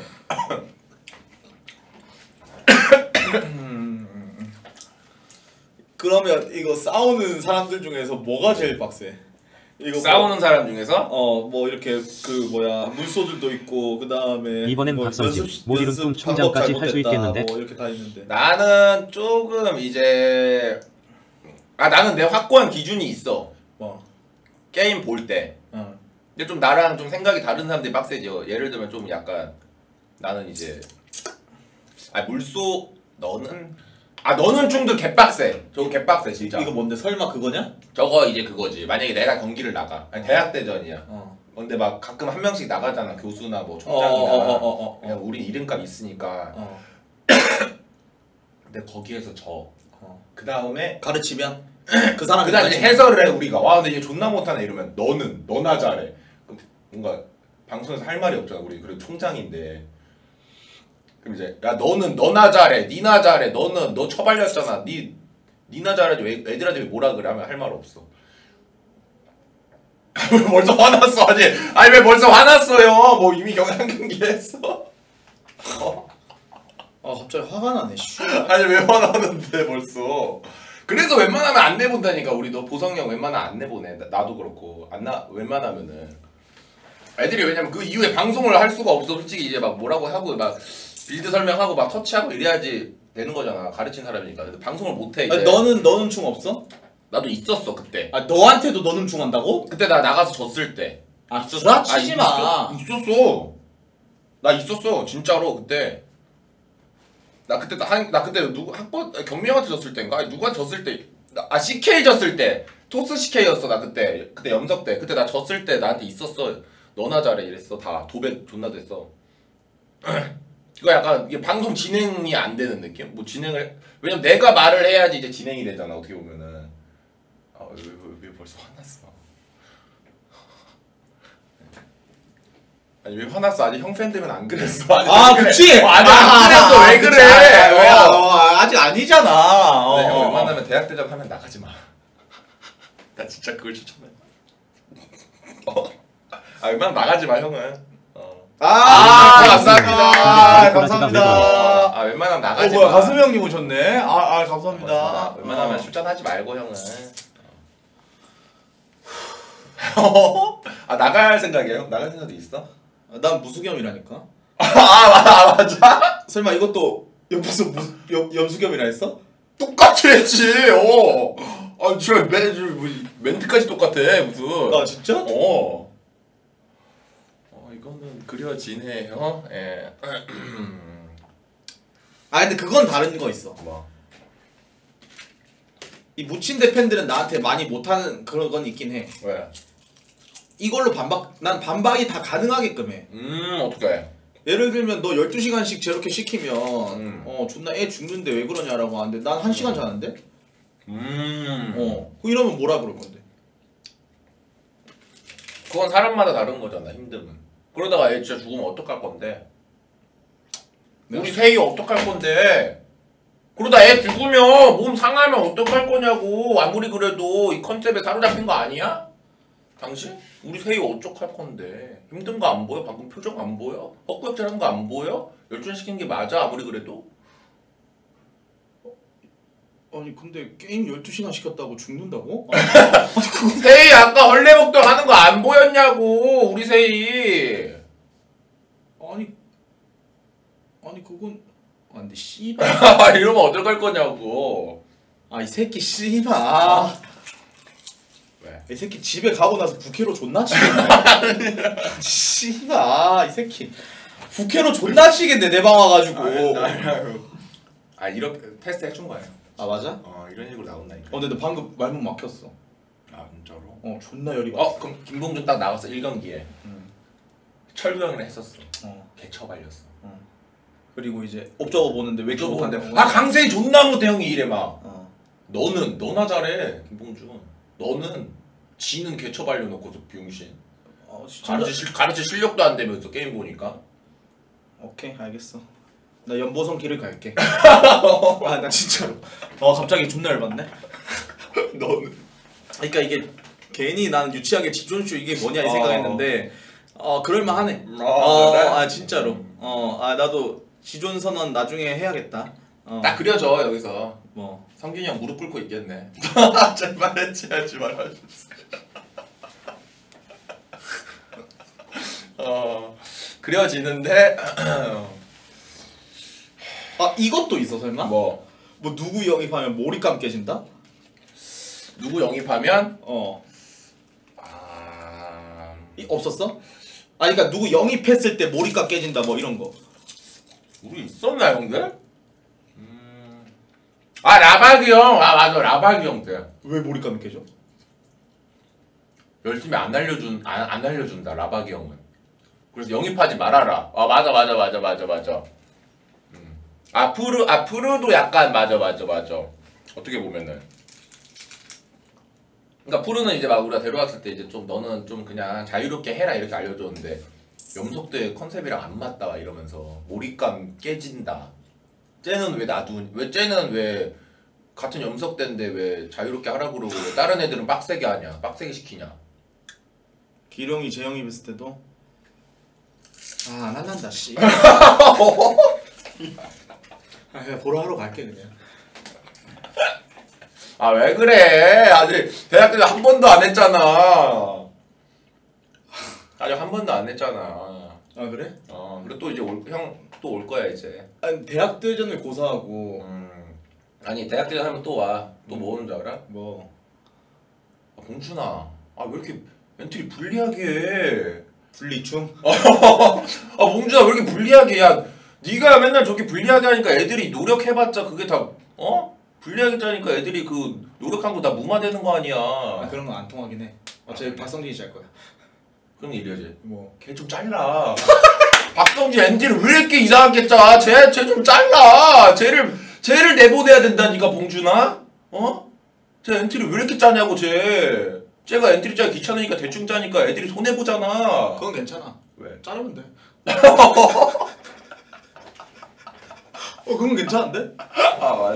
그러면 이거 싸우는 사람들 중에서 뭐가 제일 빡세? 이거 싸우는 사람 중에서? 뭐 이렇게 그 뭐야 물소들도 있고 그 다음에 이번엔 박성진, 못 이룬 꿈 총장까지 할 수 있겠는데? 뭐 이렇게 다 있는데. 나는 조금 이제 나는 내 확고한 기준이 있어. 뭐 게임 볼 때. 근데 좀 나랑 좀 생각이 다른 사람들이 빡세죠. 예를 들면 좀 약간 나는 이제 물소 너는 좀 더 개빡세. 저거 개빡세 진짜. 이거 뭔데 설마 그거냐? 저거 이제 그거지. 만약에 내가 경기를 나가. 아니, 대학대전이야. 근데 막 가끔 한 명씩 나가잖아. 교수나 뭐 총장이나. 그냥 우리 이름값 있으니까. 근데 거기에서 져. 그 다음에 가르치면 그 사람이 그다음 이제 해설을 해 우리가. 와 근데 얘 존나 못하네 이러면 너나 잘해. 그럼 뭔가 방송에서 할 말이 없잖아. 우리 그래도 총장인데. 그럼 이제 야 너나 잘해, 니나 잘해, 너 처발렸잖아, 니나 잘하지 왜 애들한테 왜 뭐라 그래 하면 할 말 없어. 왜 벌써 화났어? 아니 왜 벌써 화났어요? 뭐 이미 한 경기 했어. 갑자기 화가 나네. 아니 왜 화나는데 벌써. 그래서 웬만하면 안 내본다니까. 우리도 보성형 웬만하면 안 내보내. 나도 그렇고 웬만하면은 애들이 왜냐면 그 이후에 방송을 할 수가 없어. 솔직히 이제 막 뭐라고 하고 막 빌드 설명하고 막 터치하고 이래야지 되는 거잖아. 가르친 사람이니까. 근데 방송을 못해 이제. 너는 중 없어? 나도 있었어 그때. 너한테도 너는 중 한다고? 그때 나 나가서 졌을 때. 구라치지 마. 있었어. 나 있었어 진짜로 그때. 나 그때 누구 학번 경민형한테 졌을 때인가? 아니, 누구한테 졌을 때. CK 졌을 때. 토스 CK였어 나 그때 염석 때. 그때 나 졌을 때 나한테 있었어. 너나 잘해 이랬어. 다 도배 존나 됐어. 이거 약간 이게 방송 진행이 안 되는 느낌? 뭐 진행을 왜냐면 내가 말을 해야지 이제 진행이 되잖아 어떻게 보면은. 왜 벌써 화났어? 아니 왜 화났어? 아직 형 팬 되면 안 그랬어. 그치. 아직 안 그랬어. 왜 그래? 아직 아니잖아. 네, 형 웬만하면 대학대전 하면 나가지 마. 나 진짜 그걸 추천해. 웬만하면 나가지 마 형은. 감사합니다. 감사합니다. 웬만하면 나가지 뭐야 마. 가슴 형님 오셨네. 감사합니다. 웬만하면 출전하지 말고 형은. 나갈 생각이에요? 나갈 생각도 있어? 난 무수겸이라니까. 맞아? 설마 이것도 옆에서 염수겸이라 했어? 똑같이 했지. 진짜 멘트까지 똑같아 무슨. 진짜? 이거는 그려지네요. 예. 근데 그건 다른 거 있어. 뭐? 이 무친대 팬들은 나한테 많이 못하는 그런 건 있긴 해. 왜? 이걸로 난 반박이 다 가능하게끔 해. 어떡해? 예를 들면 너 12시간씩 저렇게 시키면 존나 애 죽는데 왜 그러냐라고 하는데 난 1시간 자는데? 이러면 뭐라 그럴 건데? 그건 사람마다 다른 거잖아 힘듦은. 그러다가 애 진짜 죽으면 어떡할 건데? 우리 세희 어떡할 건데? 그러다 애 죽으면 몸 상하면 어떡할 거냐고. 아무리 그래도 이 컨셉에 사로잡힌 거 아니야? 당신? 우리 세희 어떡할 건데? 힘든 거 안 보여? 방금 표정 안 보여? 헛구역질한 거 안 보여? 열중시킨 게 맞아 아무리 그래도? 아니 근데 게임 12시간 시켰다고 죽는다고? 세희 아까 헐레복동 하는 거 안 보였냐고 우리 세희. 아니 그건 근데 씨발 이러면 어떡할 거냐고. 이 새끼 씨발 왜? 이 새끼 집에 가고 나서 부캐로 존나 치겠네. 씨발 이 새끼 부캐로 존나 치겠네 내 방 와가지고. 이렇게 테스트 해준 거예요. 맞아? 이런 식으로 나온다니까. 근데 너 방금 말문 막혔어. 진짜로? 존나 열이 받았어. 그럼 김봉준 딱 나왔어 1경기에. 철구 형이랑 했었어. 개처발렸어. 그리고 이제 옵저버 보는데 왜 이렇게 못한대? 강세희 존나 못해 형이 이래 막. 너나 잘해 김봉준. 너는 지는 개처발려놓고서 비용신. 가르칠 실력도 안 되면서 게임 보니까. 오케이 알겠어. 나 연보성 길을 갈게. 나 진짜로. 갑자기 존나 열받네. 너는. 그러니까 이게 괜히 나는 유치하게 지존쇼 이게 뭐냐 이 생각했는데 그럴만하네. 그래? 진짜로. 나도 지존 선언 나중에 해야겠다. 딱 그려져 여기서. 뭐 성균이 형 무릎 꿇고 있겠네. 제발 해치하지 말아주세요. 그려지는데 이것도 있어 설마? 뭐 누구 영입하면 몰입감 깨진다? 누구 영입하면 없었어? 그러니까 누구 영입했을 때 몰입감 깨진다 뭐 이런 거. 우리 있었나 형들? 라바기 형. 맞아 라바기 형 때. 왜 몰입감이 깨져? 열심히 안 알려준다 라바기 형은. 그래서 영입하지 말아라. 맞아. 푸르도 약간 맞아. 어떻게 보면은. 그러니까 푸르는 이제 막 우리가 데려왔을 때 이제 좀 너는 좀 그냥 자유롭게 해라 이렇게 알려줬는데 염석대 컨셉이랑 안 맞다 막 이러면서 몰입감 깨진다. 쟤는 왜 같은 염석대인데 왜 자유롭게 하라고 그러고 왜 다른 애들은 빡세게 하냐? 빡세게 시키냐? 기룡이 재영입했을 때도 안 한다 씨. 그냥 보러 하러 갈게 그냥. 왜 그래? 아직 대학 때 한 번도 안 했잖아. 아직 한 번도 안 했잖아. 그래? 그리고 또 이제 형 또 올 거야 이제. 대학 대전을 고사하고. 아니 대학 대전 하면 또 와. 또 뭐 오는 줄 알아? 뭐? 봉준아. 왜 이렇게 엔트리 불리하게 해? 분리충? 봉준아 왜 이렇게 불리하게 해? 야 네가 맨날 저렇게 불리하게 하니까 애들이 노력해봤자 그게 다 불리하게 짜니까 애들이 그 노력한 거 다 무마되는 거 아니야. 그런 건 안 통하긴 해. 어차피 박성진이 짤 거야. 그럼 이래야지. 뭐? 걔 좀 잘라. 박성진 엔트리를 왜 이렇게 이상하게 짜? 쟤 좀 잘라. 쟤를 내보내야 된다니까 봉준아. 쟤 엔트리 왜 이렇게 짜냐고 쟤가 엔트리 짜기 귀찮으니까 대충 짜니까 애들이 손해보잖아. 그건 괜찮아. 왜? 자르면 돼. 그건 괜찮은데? 맞아.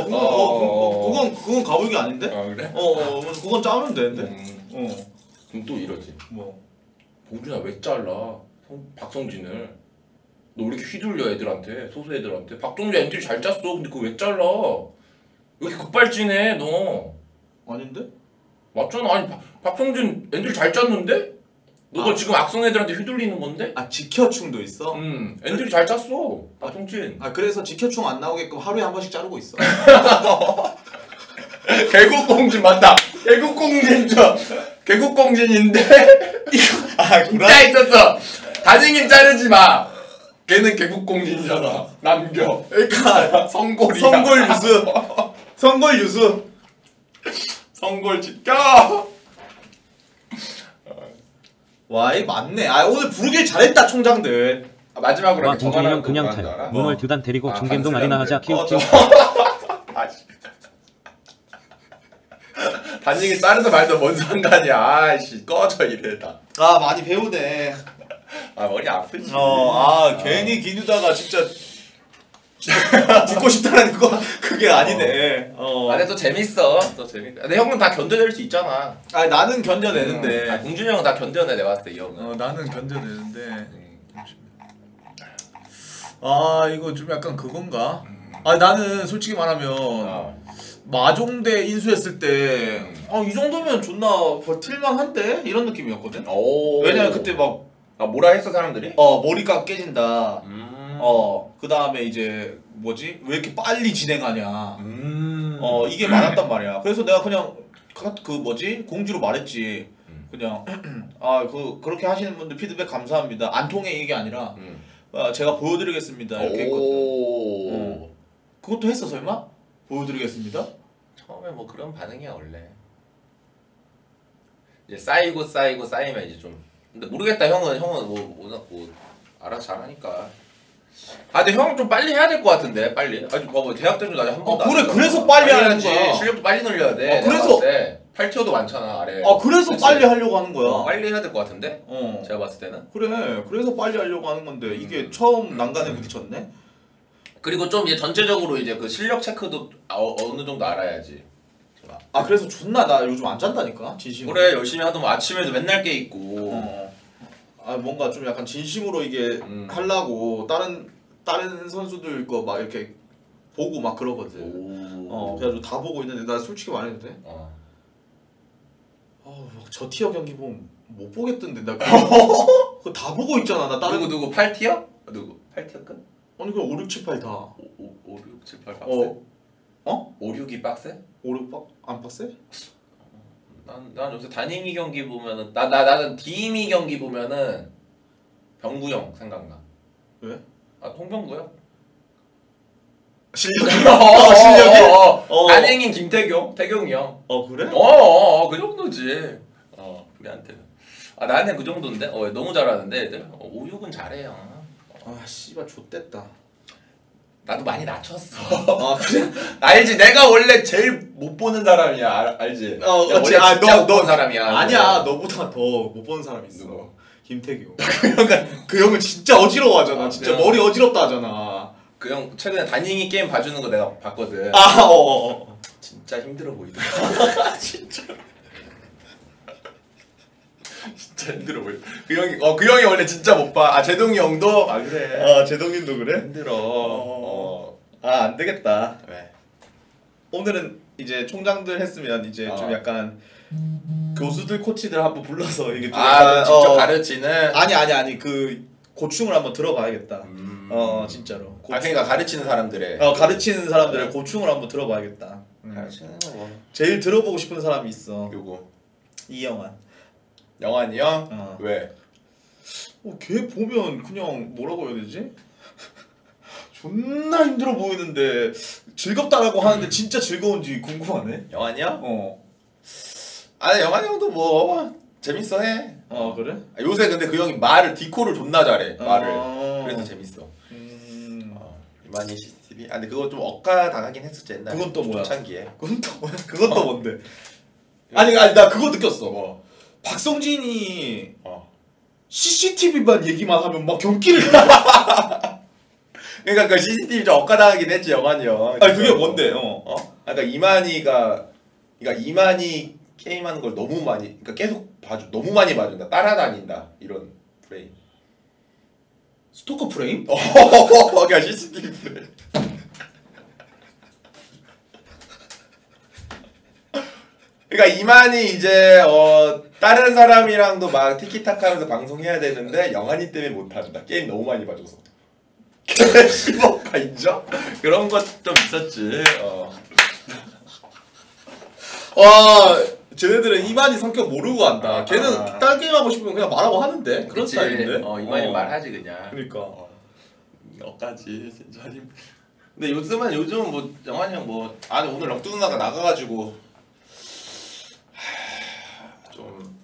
그건 가불기 아닌데? 그래? 그건 짜면 되는데? 그럼 또 이러지. 뭐? 봉준아 왜 잘라? 박성진을. 너 왜 이렇게 휘둘려 애들한테? 소수 애들한테? 박성진 엔트리 잘 짰어. 근데 그거 왜 잘라? 왜 이렇게 급발진해 너? 아닌데? 맞잖아. 아니 박성진 엔트리 잘 짰는데? 너가 지금 악성 애들한테 휘둘리는 건데? 지켜충도 있어? 엔트리 잘 짰어 박성진. 그래서 지켜충 안 나오게끔 하루에 한 번씩 자르고 있어. 개국공진 맞다. 개국공진인데 진짜 있었어. 다행히 자르지 마. 걔는 개국공진이잖아. 남겨. 그러니까 성골이야. 성골 유수. 성골 지켜. 와, 이 맞네. 오늘 부르길 잘했다 총장들. 마지막으로 와 봉준이 형 그냥 탈. 문월 두단 데리고 중겜동 아리나 하자 키우키. 단익이 자르든 말든 뭔 상관이야. 꺼져 이래다. 많이 배우네. 머리 아프지. 괜히 기누다가 진짜 죽고 싶다는 거 그게 아니네. 근데 또 재밌어. 근데 형은 다 견뎌낼 수 있잖아. 나는 견뎌내는데. 봉준이 형은 다 견뎌내 내가 봤을 때 이 형은. 나는 견뎌내는데. 이거 좀 약간 그건가? 나는 솔직히 말하면 마종대 인수했을 때 이 정도면 존나 버틸만 한데? 이런 느낌이었거든? 왜냐면 그때 막 뭐라 했어 사람들이? 머리가 깨진다. 그 다음에 이제 뭐지? 왜 이렇게 빨리 진행하냐. 이게 많았단 말이야. 그래서 내가 그냥 그 뭐지? 공지로 말했지. 그냥 그렇게 하시는 분들 피드백 감사합니다. 안 통해 이게 아니라 제가 보여드리겠습니다. 이렇게 했거든. 그것도 했어 설마? 보여드리겠습니다? 처음에 뭐 그런 반응이야 원래. 이제 쌓이면 이제 좀. 근데 모르겠다. 형은 뭐 알아서 잘하니까. 근데 형 좀 빨리 해야 될 것 같은데 빨리. 뭐 대학 때는 아직 한 번도 안 했잖아. 그래서 빨리 하는 해야지. 거야. 실력도 빨리 늘려야 돼. 그래서 8티어도 많잖아 아래. 그래서 그치? 빨리 하려고 하는 거야. 빨리 해야 될 것 같은데? 제가 봤을 때는. 그래. 그래서 빨리 하려고 하는 건데 이게 처음 난간에 부딪혔네. 그리고 좀 이제 전체적으로 이제 그 실력 체크도 어느 정도 알아야지. 그래서 존나 나 요즘 안 잔다니까 진심으로. 그래 열심히 하더만 아침에도 맨날 깨 있고. 아 뭔가 좀 약간 진심으로 이게 하려고 다른 선수들 거 막 이렇게 보고 막 그러거든. 그래가지고 다 보고 있는데 나 솔직히 말해도 돼? 저 티어 경기 보면 못 보겠던데 나 그거 다 보고 있잖아. 나 다른 누구 8티어? 누구 8티어 끝? 아니 그냥 5, 6, 7, 8 다. 5, 6, 7, 8 빡세? 어? 5, 6이 빡세? 5, 6 안 빡세? 난 요새 단행이 경기 보면은 나는 디임이 경기 보면은 병구형 생각나. 왜? 아 홍병구야? 실력이? 실력이? 단행인 김태경, 태경이 형. 그래? 그 정도지. 우리한테는. 나한테는 그 정도인데. 너무 잘하는데 애들. 5, 6은 잘해요. 씨발 좆됐다. 나도 많이 낮췄어. 그래? 알지? 내가 원래 제일 못 보는 사람이야. 알지? 그치. 원래 진짜 못 보는 사람이야. 아니야, 너보다 더 못 보는 사람 있어. 누구? 김태규. 그 형은 진짜 어지러워하잖아. 진짜 머리 어지럽다 하잖아. 그 형 최근에 단잉이 게임 봐주는 거 내가 봤거든. 진짜 힘들어 보이더라. 진짜 힘들어 보여. 그 형이 원래 진짜 못 봐. 제동이 형도 그래. 제동님도 그래? 힘들어. 안 되겠다. 왜? 오늘은 이제 총장들 했으면 이제 좀 약간 교수들 코치들 한번 불러서 이게 좀 직접 가르치는. 아니 그 고충을 한번 들어봐야겠다. 진짜로. 그러니까 가르치는 사람들의. 가르치는 사람들의 고충을 한번 들어봐야겠다. 가르치는 거 뭐. 제일 들어보고 싶은 사람이 있어. 요거. 이영환. 영환이 형? 왜? 걔 보면 그냥 뭐라고 해야 되지? 존나 힘들어 보이는데 즐겁다라고 하는데 진짜 즐거운지 궁금하네. 영환이 형? 영환이 형도 뭐 재밌어 해. 그래? 요새 근데 그 형이 디코를 존나 잘해. 말을. 그래서 재밌어. 이만희 CCTV. 근데 그거 좀 억까 당하긴 했었지 옛날에. 그건 또 뭐야? 초창기에. 그건 또 뭐야? 그건 또 뭔데? 아니 나 그거 느꼈어. 박성진이 CCTV만 얘기만 하면 막 경기를. 그러니까 그 CCTV 좀 억까 당하긴 했지 영환이 형. 그게 뭔데? 그러니까 이만희 게임하는 걸 너무 많이, 그러니까 계속 너무 많이 봐준다. 따라다닌다 이런 프레임. 스토커 프레임? 그러니까 CCTV 프레임. 그러니까 이만희 이제 다른 사람이랑도 막 티키타카하면서 방송해야 되는데 영환이 때문에 못한다. 게임 너무 많이 봐줘서. 심어가 인정? 그런 것 좀 있었지. 쟤네들은 이만희 성격 모르고 한다. 걔는 딴 게임 하고 싶으면 그냥 말하고 하는데 그런 스타일인데. 이만희 말하지 그냥. 그러니까. 너까지 진짜 힘. 근데 요즘은 뭐 영환이 형 뭐 오늘 럭두 누나가 나가가지고 좀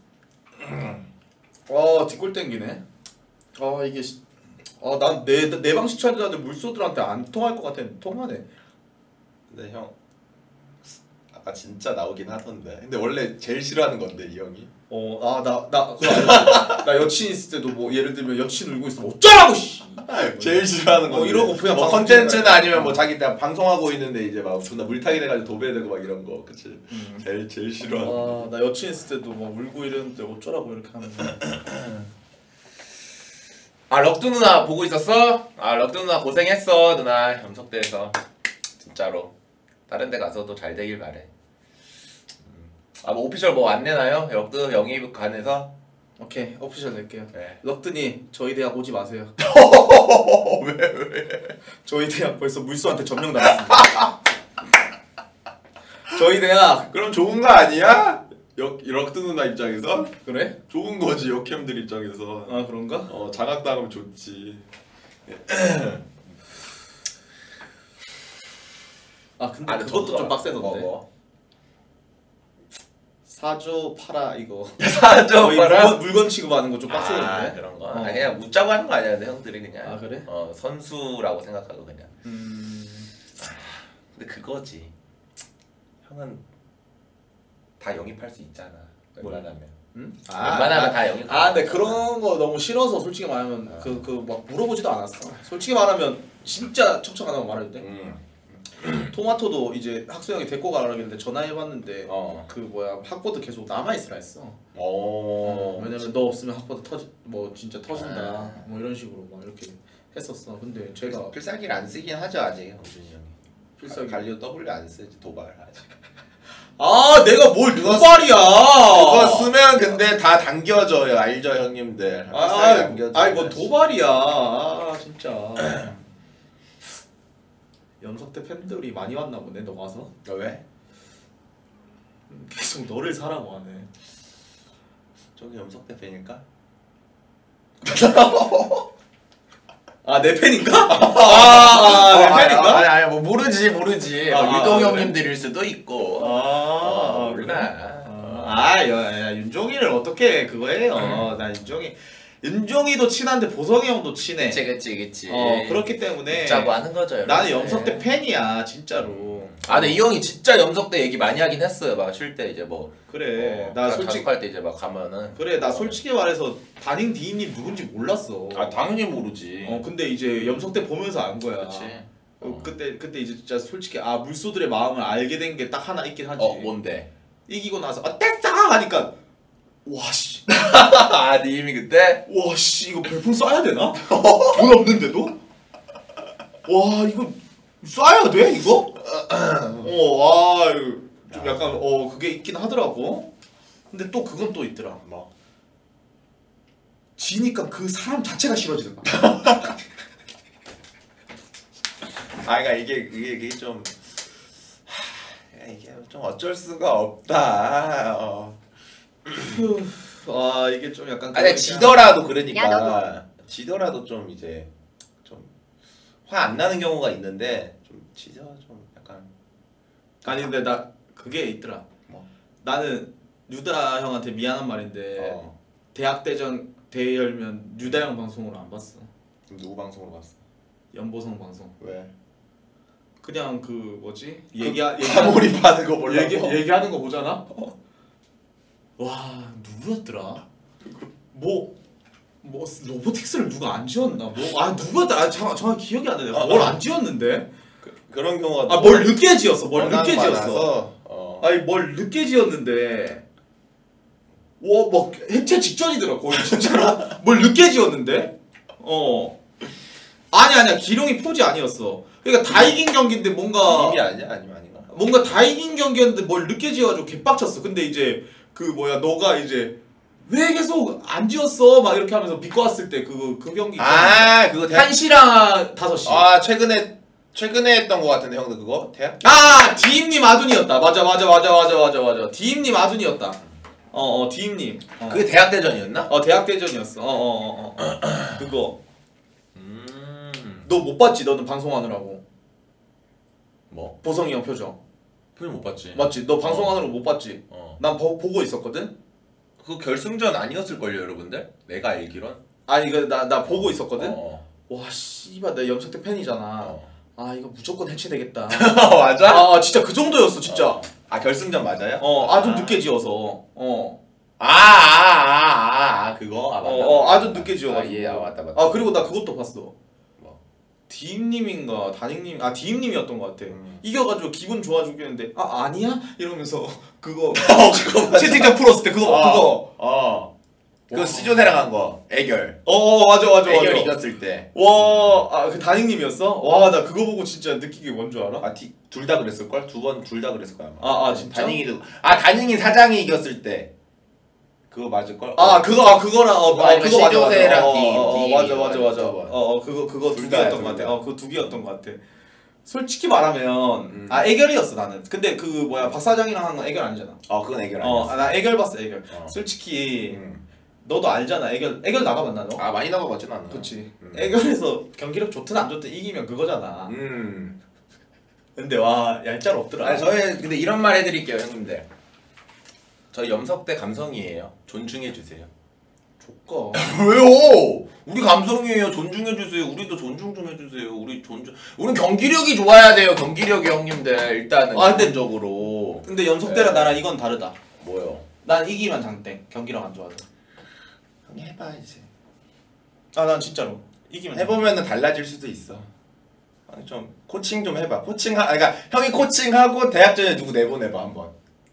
뒷골 땡기네. 이게 난 내 방 시청자들 물소들한테 안 통할 것 같아. 통하네. 근데 형 아까 진짜 나오긴 하던데. 근데 원래 제일 싫어하는 건데 이 형이. 나 그거 알지. 나 여친 있을 때도 뭐 예를 들면 여친 울고 있으면 어쩌라고 씨. 제일 싫어하는 거. 이러고 그냥 뭐 컨텐츠나 아니면 뭐 자기 딱 방송하고 있는데 이제 막 존나 물타기 돼가지고 도배되고 막 이런 거. 그치. 제일 싫어하는. 나 여친 있을 때도 막 울고 이러는데 어쩌라고 이렇게 하는 거. 럭두 누나 보고 있었어? 럭두 누나 고생했어 누나 염석대에서 진짜로 다른 데 가서도 잘 되길 바래. 뭐 오피셜 뭐 안 내나요? 럭두 영입 관해서? 오케이 오피셜 낼게요. 네. 럭드니 저희 대학 오지 마세요. 왜? 저희 대학 벌써 물소한테 점령 당했습니다. 저희 대학 그럼 좋은 거 아니야? 럭두 누나 입장에서? 그래? 좋은 거지 역캠들 입장에서. 그런가? 장악당하면 좋지. 근데 그것도 좀 빡세던데. 사줘 팔아 이거. 사줘 팔아? 물건 취급하는 거 좀 빡세던데. 그런 거. 그냥 웃자고 하는 거 아니야 근데 형들이 그냥. 그래? 선수라고 생각하고 그냥. 근데 그거지. 형은 다 영입할 수 있잖아. 웬만하면. 웬만하면 다 영입. 근데 그런 거 너무 싫어서 솔직히 말하면 그 막 물어보지도 않았어. 솔직히 말하면 진짜 척척 안 하고 말해도 돼. 토마토도 이제 학수 형이 데리고 가라길래 전화해봤는데 어. 그 뭐야 학보드 계속 남아있으라 했어. 오. 왜냐면 너 없으면 학보드 뭐 진짜 터진다 뭐 이런 식으로 막 이렇게 했었어. 근데 제가 필살기를 안 쓰긴 하죠 아직 호준이 형이. 필살기 갈리오 W 안 쓰지 도발 아직. 아 내가 뭘 그거 도발이야. 그거 쓰면 근데 다 당겨져요 알죠 형님들. 필살기 당겨져요. 아이 뭐 도발이야. 아 진짜. 염석대 팬들이 많이 왔나 보네 너 와서. 왜? 계속 너를 사라고 하네. 저기 염석대 팬일까? 아 내 팬인가? 내 팬인가? 아니 뭐 모르지 유동 형님들일 수도 있고. 몰라. 야, 윤종이를 어떻게 그거 해요? 나 윤종이도 친한데 보성이 형도 친해. 그치. 그렇기 때문에 짜고 하는 거죠. 여러분. 나는 염석대 팬이야 진짜로. 근데 이 형이 진짜 염석대 얘기 많이 하긴 했어요. 막 쉴 때 이제 뭐. 그래. 나 솔직히 할 때 이제 막 가면은. 그래 나 솔직히 말해서 다닝 디님 누군지 몰랐어. 아 당연히 모르지. 근데 이제 염석대 보면서 안 거야. 그렇지. 그때 이제 진짜 솔직히 물소들의 마음을 알게 된 게 딱 하나 있긴 하지. 뭔데? 이기고 나서 됐다 하니까 와씨 아 님이 그때? 와씨 이거 별풍 쏴야 되나? 돈 없는데도? 와 이거 쏴야 돼 이거? 와 좀 약간 그게 있긴 하더라고. 근데 또 그건 또 있더라. 뭐? 지니까 그 사람 자체가 싫어지더라. 그러니까 이게 좀 이게 좀 어쩔 수가 없다. 이게 좀 약간. 아니 지더라도 야, 그러니까 지더라도 좀 이제 좀 화 안 나는 경우가 있는데 좀 지더 좀 약간. 아니 근데 나 그게 있더라. 뭐? 나는 유다 형한테 미안한 말인데 대학 대전 대회 열면 유다 형 방송으로 안 봤어. 그럼 누구 방송으로 봤어? 연보성 방송. 왜? 그냥 그 뭐지? 과몰입하는 거 몰라. 얘기하는 거 보잖아. 와 누구였더라? 뭐 로보틱스를 누가 안 지었나? 누구였더라? 정확히 기억이 안 나네. 뭘 안 지었는데? 그런 경우가. 뭘 늦게 지었어. 뭘 워낙 늦게 지었어. 많아서, 아니 뭘 늦게 지었는데. 막 해체 직전이더라 거의 진짜로. 뭘 늦게 지었는데? 아니야 기룡이 포지 아니었어. 그러니까 다 이긴 경기인데 뭔가 이미 아니야 아니면 아닌가? 뭔가 다 이긴 경기였는데 뭘 늦게 지어가지고 개빡쳤어. 근데 이제 그 뭐야 너가 이제 왜 계속 안 지었어 막 이렇게 하면서 비꼬았을 때 그 경기. 그거 1시랑 5시. 최근에 했던 거 같은데 형들 그거 대학? 디임님 아둔이었다. 맞아. 디임님 아둔이었다. 디임님. 그게 대학 대전이었나? 대학 대전이었어. 그거. 너 못 봤지? 너는 방송하느라고. 뭐? 보성이 형 표정. 표정 못 봤지. 맞지? 너 방송하느라고 못 봤지? 난 보고 있었거든. 그 결승전 아니었을걸요 여러분들? 내가 알기론. 아니 나 보고 있었거든. 와 씨발 나 염석대 팬이잖아. 이거 무조건 해체되겠다. 맞아? 진짜 그 정도였어 진짜. 결승전 맞아요? 좀 늦게 지어서. 그거? 맞다. 아주 늦게 지어가지고. 맞다. 그리고 나 그것도 봤어. 디임님인가 다닝님 디임님이었던 것 같아. 이겨가지고 기분 좋아 죽겠는데 아니야? 이러면서 그거 채팅창 풀었을 때 그거 그거 시조세랑 한 거 애결. 맞아. 애결 이겼을 때. 그 다닝님이었어? 와 나 그거 보고 진짜 느낀 게 뭔 줄 알아? 둘 다 그랬을걸? 두 번 둘 다 그랬을거야 아마. 진짜? 다닝이 사장이 이겼을 때 그거 맞을걸? 그거랑 그거 시조세랑 맞아. 그거 두 개였던 것 같아. 그거 두 개였던 것 같아. 솔직히 말하면 애결이었어 나는. 근데 그 뭐야 박 사장이랑 한 건 애결 아니잖아. 그건 애결 아니었어. 나 애결 봤어 애결. 솔직히 너도 알잖아. 애결 나가봤나 너? 많이 나가봤진 않아. 그치. 애결에서 경기력 좋든 안 좋든 이기면 그거잖아. 근데 와 얄짤 없더라. 근데 이런 말 해드릴게요 형님들. 저희 염석대 감성이에요. 존중해주세요. 조까. 왜요? 우리 감성이에요. 존중해주세요. 우리도 존중 좀 해주세요. 우린 경기력이 좋아야 돼요. 경기력이 형님들 일단은 기본적으로. 근데 염석대랑 나랑 이건 다르다. 뭐요? 난 이기면 장땡. 경기력 안 좋아도. 형이 해봐 이제. 난 진짜로 이기면 해보면은 달라질 수도 있어. 좀 코칭 좀 해봐. 그러니까 형이 코칭하고 대학 전에 누구 내보내봐 한번.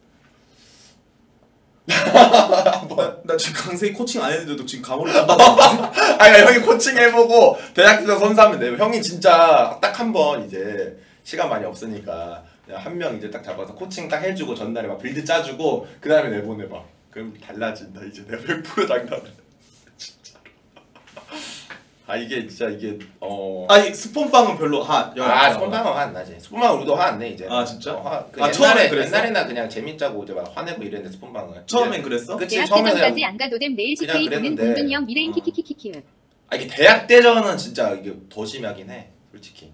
나 지금 강세희 코칭 안 했는데도 지금 감옥을 간다. 아니 형이 코칭 해보고 대학교 선수하면 돼. 형이 진짜 딱 한 번 이제 시간 많이 없으니까 그냥 한 명 이제 딱 잡아서 코칭 딱 해주고 전날에 막 빌드 짜주고 그 다음에 내보내봐. 그럼 달라진다 이제 내가 100% 장담해. 진짜로. 아 이게 진짜 이게 아니 스폰빵은 별로 스폰빵은 화 안 나지. 스폰빵은 우리도 화 안 내 이제. 아 진짜? 처음에 그랬어? 옛날에나 그냥 재밌자고 이제 막 화내고 이랬는데 스폰빵은. 처음엔 그랬어? 그치 대학 처음에는 대전까지 안 가도 됨 내일 그냥 CK 보는 그랬는데. 공준이 형 미래인 키키키키키. 아 이게 대학 대전은 진짜 이게 더 심하긴 해 솔직히.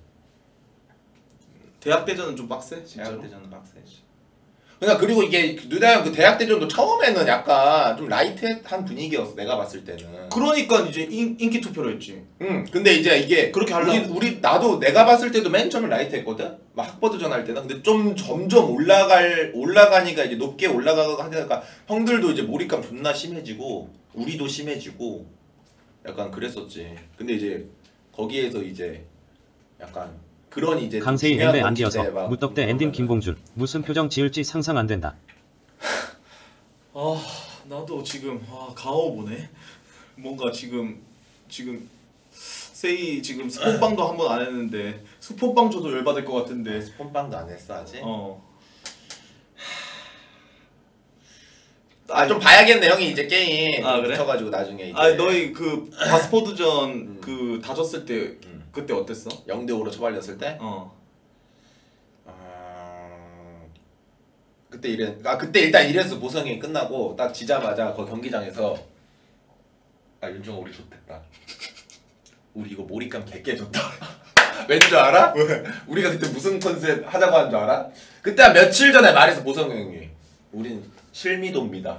대학 대전은 좀 빡세 진짜로. 대학 대전은 빡세지. 그러니까 그리고 이게 누나 그 대학 대전도 처음에는 약간 좀 라이트한 분위기였어 내가 봤을 때는. 그러니까 이제 인기 투표로 했지. 근데 이제 이게 그렇게 하려고. 우리 나도 내가 봤을 때도 맨 처음에 라이트했거든. 막 학버드전 할 때는. 근데 좀 점점 올라가니까 이제 높게 올라가고 하니까 형들도 이제 몰입감 존나 심해지고 우리도 심해지고 약간 그랬었지. 근데 이제 거기에서 이제 약간 그런 이제 강세희 중요한 엠베 안 거 지어서 이제 막 무떡대 엔딩 김봉준 무슨 표정 지을지 상상 안 된다. 아 나도 지금 가오 보네. 뭔가 지금 세이 지금 스폰빵도 한 번 안 했는데 스폰빵 줘도 열받을 것 같은데. 스폰빵도 안 했어 아직? 좀 봐야겠네 형이 이제 게임. 그래? 붙여가지고 나중에 이제. 너희 그 바스포드전 그 다 졌을 때 그때 어땠어? 0대5로 처발렸을 때? 그때 일단 이래서 보성이 끝나고 딱 지자마자 그 경기장에서 윤종아 우리 좋댔다. 우리 이거 몰입감 개깨 좋다. 왠 줄 알아? 왜? 우리가 그때 무슨 컨셉 하자고 한 줄 알아? 그때 한 며칠 전에 말해서 보성이 형이 우린 실미도입니다.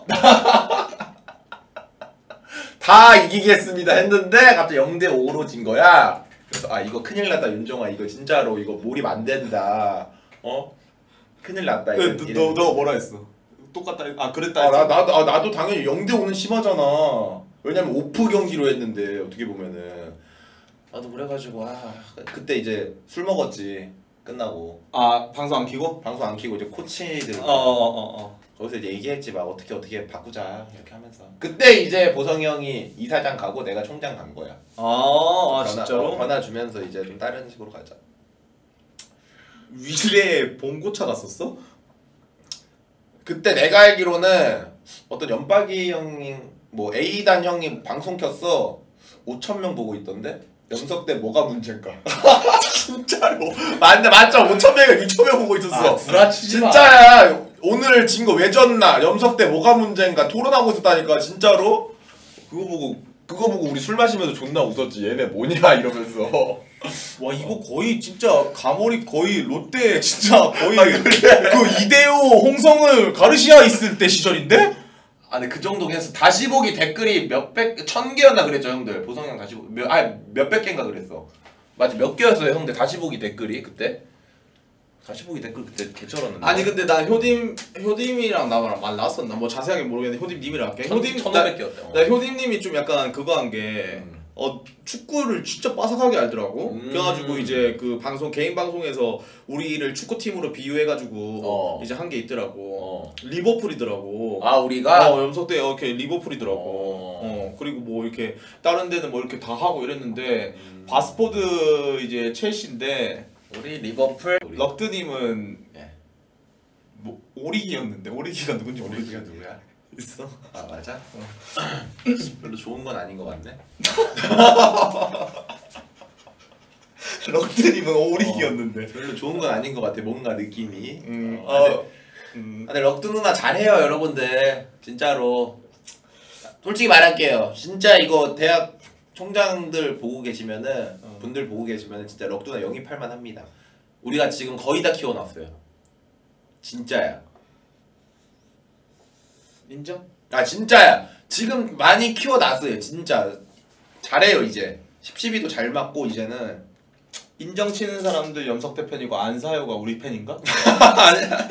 다 이기겠습니다 했는데 갑자기 0대5로 진 거야. 그래서 이거 큰일 났다 윤종아 이거 진짜로 이거 몰입 안 된다. 큰일 났다. 너 뭐라 했어? 똑같다. 그랬다 했어? 나도 당연히 0대5는 심하잖아. 왜냐면 오프 경기로 했는데 어떻게 보면은 나도 그래가지고 그때 이제 술 먹었지 끝나고. 방송 안 켜고? 방송 안 켜고 이제 코치들 거기서 이제 얘기했지 막 어떻게 바꾸자 이렇게 하면서. 그때 이제 보성이 형이 이사장 가고 내가 총장 간 거야. 진짜로? 변화 주면서 이제 좀 다른 식으로 가자. 위례 봉고차 갔었어? 그때 내가 알기로는 어떤 연박이 형이 뭐 A단 형이 방송 켰어. 5,000명 보고 있던데? 염석대 뭐가 문제인가? 진짜로 맞죠? 5,000명이 6,000명 보고 있었어. 구라치지 마. 진짜야. 오늘 진 거 왜 졌나? 염석대 뭐가 문제인가? 토론하고 있었다니까 진짜로. 그거 보고 우리 술 마시면서 존나 웃었지. 얘네 뭐냐 이러면서. 와 이거 거의 진짜 가몰입 거의 롯데 진짜 거의 그 이대호 홍성을 가르시아 있을 때 시절인데? 근데 그 정도 해서 다시 보기 댓글이 1000개였나 그랬죠 형들. 보성이 형 다시 보기 몇백 개인가 그랬어. 맞지 몇 개였어요 형들 다시 보기 댓글이 그때. 다시 보기 댓글 그때 개쩔었는데. 근데 나 효딤이랑 나랑 말 나왔었나? 뭐 자세하게 모르겠는데 효딤님이랑 할게. 1500개였대. 나 효딤님이 좀 약간 그거 한 게 축구를 진짜 빠삭하게 알더라고. 그래가지고 이제 그 방송 개인 방송에서 우리를 축구팀으로 비유해가지고 이제 한 게 있더라고. 리버풀이더라고. 우리가? 염석대 이렇게 리버풀이더라고. 그리고 뭐 이렇게 다른 데는 뭐 이렇게 다 하고 이랬는데 바스포드 이제 첼시인데 우리 리버풀. 럭드님은 뭐 오리기였는데 오리기가 누군지 모르겠어. 누구야? 있어? 맞아? 별로 좋은 건 아닌 것 같네. 럭드님은 오리기였는데 별로 좋은 건 아닌 것 같아. 뭔가 느낌이. 근데 럭드 누나 잘해요 여러분들. 진짜로. 솔직히 말할게요. 진짜 이거 대학 총장들 보고 계시면은 분들 보고 계시면은 진짜 럭드 누나 영입할 만합니다. 우리가 지금 거의 다 키워놨어요. 진짜야. 인정? 진짜야. 지금 많이 키워놨어요. 진짜 잘해요 이제. 10-12도 잘 맞고 이제는. 인정 치는 사람들 염석대 팬이고 안사요가 우리 팬인가? 아니야.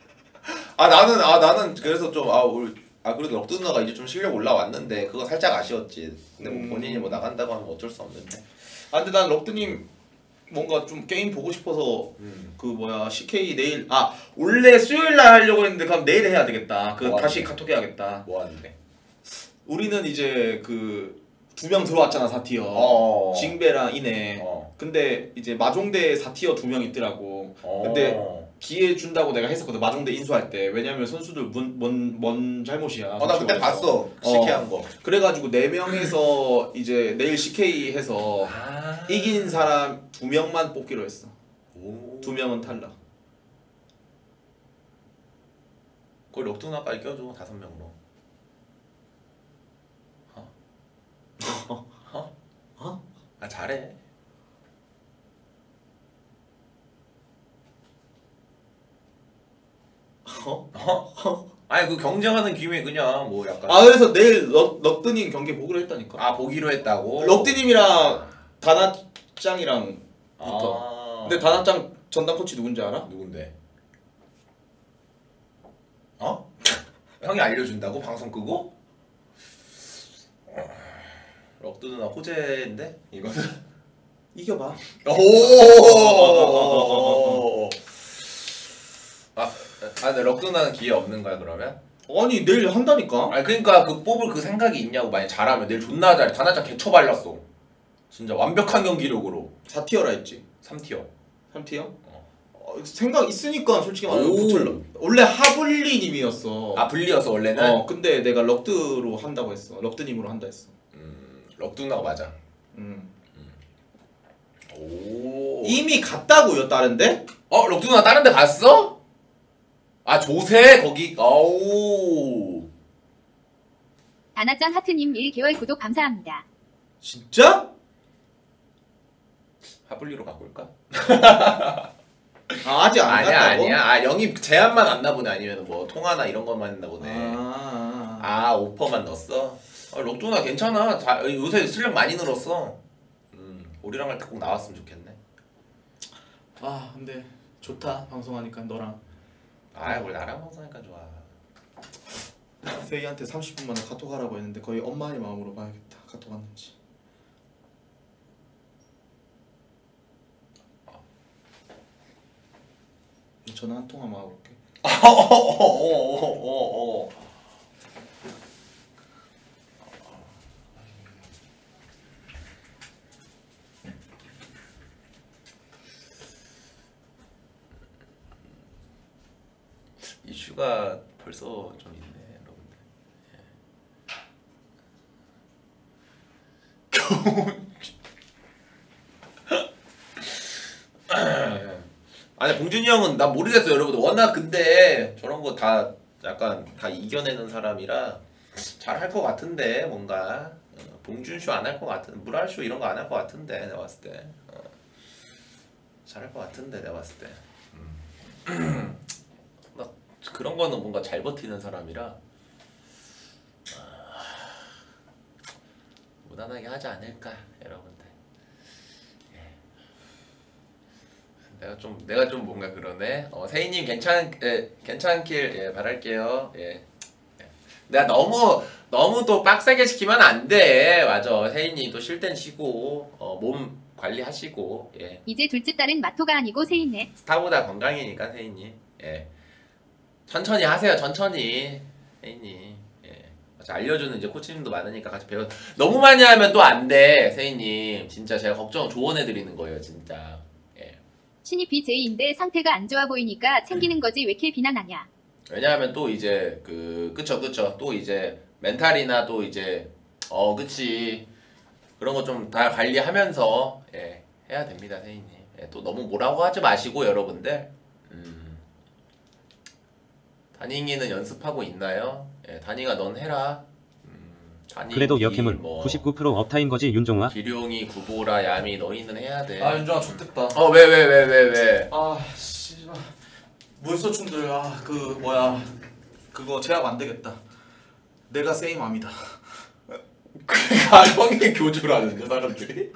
나는 그래서 좀 그래도 럭드 누나가 이제 좀 실력 올라왔는데 그거 살짝 아쉬웠지. 근데 뭐 본인이 뭐 나간다고 하면 어쩔 수 없는데. 근데 난 럭드님 뭔가 좀 게임 보고 싶어서 그 뭐야 CK 내일 원래 수요일 날 하려고 했는데 그럼 내일 해야 되겠다. 그 뭐 다시 하는데? 카톡 해야겠다. 뭐 하는데? 우리는 이제 그 2명 들어왔잖아 4티어. 징베랑 이네. 근데 이제 마종대 4티어 2명 있더라고. 근데 기회 준다고 내가 했었거든. 마종대 인수할 때. 왜냐면 선수들 뭔 잘못이야. 나 그때 봤어. CK 한 거. 그래가지고 4명에서 이제 내일 CK 해서 이긴 사람 2명만 뽑기로 했어. 2명은 탈락. 그걸 럭두나까지 껴줘 5명으로. 잘해. 아니 그 경쟁하는 김에 그냥 뭐 약간. 그래서 내일 럭드님 경기 보기로 했다니까. 보기로 했다고. 럭드님이랑 다나짱이랑 붙어. 근데 다나짱 전담 코치 누군지 알아? 누군데? 형이 알려준다고 방송 끄고? 럭드 누나 호재인데 이거는. 이겨봐. 오. 근데 럭드 누나는 기회 없는 거야 그러면? 아니 내일 한다니까. 그러니까 그 뽑을 그 생각이 있냐고. 만약 잘하면 내일 존나 잘해. 다나짱 개쳐 발랐어. 진짜 완벽한 경기력으로. 4티어라 했지. 3티어. 3티어? 생각 있으니까 솔직히 말하면 붙을러. 원래 하블리님이었어. 블리였어 원래는? 근데 내가 럭드로 한다고 했어. 럭드님으로 한다 했어. 럭드 누나가 맞아. 오. 이미 갔다고요 다른데? 럭드 누나 다른 데 갔어? 조세 거기. 오. 다나짱 하트님 1개월 구독 감사합니다. 진짜? 하블리로 바꿀까? 아직 안 갔다고? 아니야. 영입 제한만 왔나 보네. 아니면 뭐 통화나 이런 것만 했나 보네. 오퍼만 넣었어? 럭드 누나 괜찮아. 요새 실력 많이 늘었어. 우리랑 할 때 꼭 나왔으면 좋겠네. 근데 좋다 방송하니까 너랑. 우리 나랑 방송하니까 좋아. 세이한테 30분 만에 카톡 하라고 했는데 거의 엄마의 마음으로 봐야겠다. 카톡 왔는지. 전화 한 통화만 하고 올게. 이슈가 벌써 좀 있네 여러분들. 아니 봉준이 형은 나 모르겠어요 여러분들. 워낙 근데 저런 거 다 약간 다 이겨내는 사람이라 잘 할 것 같은데. 뭔가 봉준쇼 안 할 것 같은, 물알쇼 이런 거 안 할 것 같은데 내가 봤을 때. 잘 할 것 같은데 내가 봤을 때. 그런 거는 뭔가 잘 버티는 사람이라 무난하게 하지 않을까 여러분들. 내가 좀 뭔가 그러네. 세희님 괜찮길 바랄게요. 내가 너무 또 빡세게 시키면 안 돼. 맞아. 세희님 또 쉴 땐 쉬고 몸 관리하시고. 이제 둘째 딸은 마토가 아니고 세이네. 스타보다 건강이니까 세희님. 천천히 하세요. 천천히 세희님. 알려주는 이제 코치님도 많으니까 같이 배워. 너무 많이 하면 또 안 돼 세희님. 진짜 제가 조언해드리는 거예요 진짜. 신입 BJ인데 상태가 안 좋아 보이니까 챙기는 거지 왜 이렇게 비난하냐. 왜냐하면 또 이제 그쵸 또 이제 멘탈이나 또 이제 그치 그런 거 좀 다 관리하면서 해야 됩니다 세희님. 또 너무 뭐라고 하지 마시고 여러분들. 다닝이는 연습하고 있나요? 다닝아 넌 해라. 그래도 역행은 99% 업타인 거지 윤종아. 기룡이, 구보라, 야미 너희는 해야 돼. 윤종아 좋댔다. 왜? 씨발 물소충들 그거 제압 안 되겠다. 내가 세이맘이다. 그러니까 형이 교주라는 사람들이.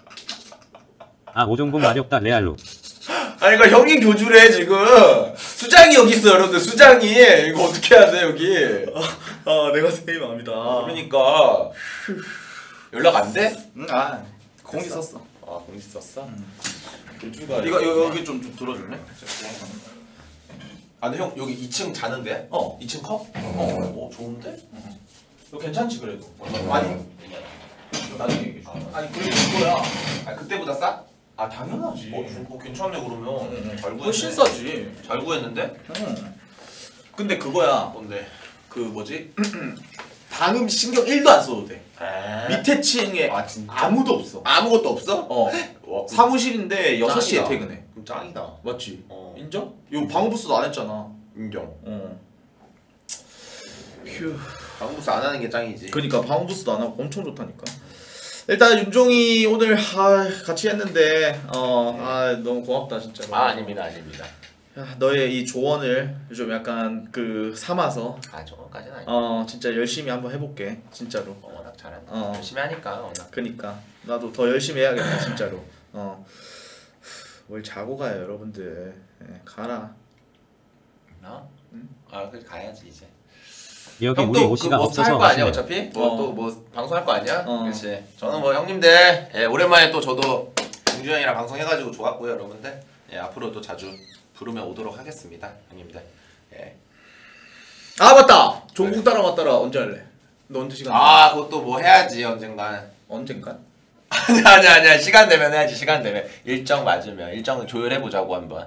오종봉 마렵다 레알로. 그러니까 형이 교주래 지금. 수장이 여기 있어 여러분들. 수장이 이거 어떻게 해야 돼 여기. 내가 세이맘이다. 그러니까 연락 안 돼? 공지 썼어. 아 공지 썼어? 교주가 이거 여기 좀 들어줄래? 아 근데 형 여기 2층 자는데? 2층 컵? 좋은데? 너 괜찮지 그래도? 아니 나중에 얘기해 줘. 아니 그래도 이거야. 아 그때보다 싸? 아 당연하지. 괜찮네 그러면. 잘 구했네. 훨씬 싸지. 잘 구했는데? 근데 그거야. 뭔데? 그 뭐지? 방음 신경 1도 안 써도 돼. 밑에 층에 진짜? 아무도 없어. 아무것도 없어? 와, 사무실인데 6시에 짱이다. 퇴근해. 그럼 짱이다. 맞지? 어. 인정? 이거 방음부스도 안 했잖아. 인정. 휴. 방부스 안 하는 게 짱이지. 그러니까 방음부스도 안 하고 엄청 좋다니까. 일단 윤종이 오늘 같이 했는데 너무 고맙다 진짜로. 아닙니다. 야, 너의 이 조언을 좀 약간 삼아서 저거까지는 아니야. 진짜 열심히 한번 해볼게 진짜로. 워낙 잘한다. 열심히 하니까 워낙. 그니까 나도 더 열심히 해야겠다 진짜로. 뭘 자고 가요 여러분들. 가라. 그래 가야지 이제. 여기 우리 오시가 뭐 없어서 거 아니야 아쉽네요. 어차피? 뭐 방송할 거 아니야? 어. 그렇지. 저는 뭐 형님들 오랜만에 또 저도 공주 형이랑 방송해가지고 좋았고요 여러분들. 앞으로도 자주 부르면 오도록 하겠습니다 형님들. 아 맞다. 종국 따라 맞따라 언제 할래? 너 언제 시간? 그것도 뭐 해야지 언젠간. 언젠간? 아니야 시간 되면 해야지. 시간 되면 일정 맞으면 일정을 조율해 보자고 한번.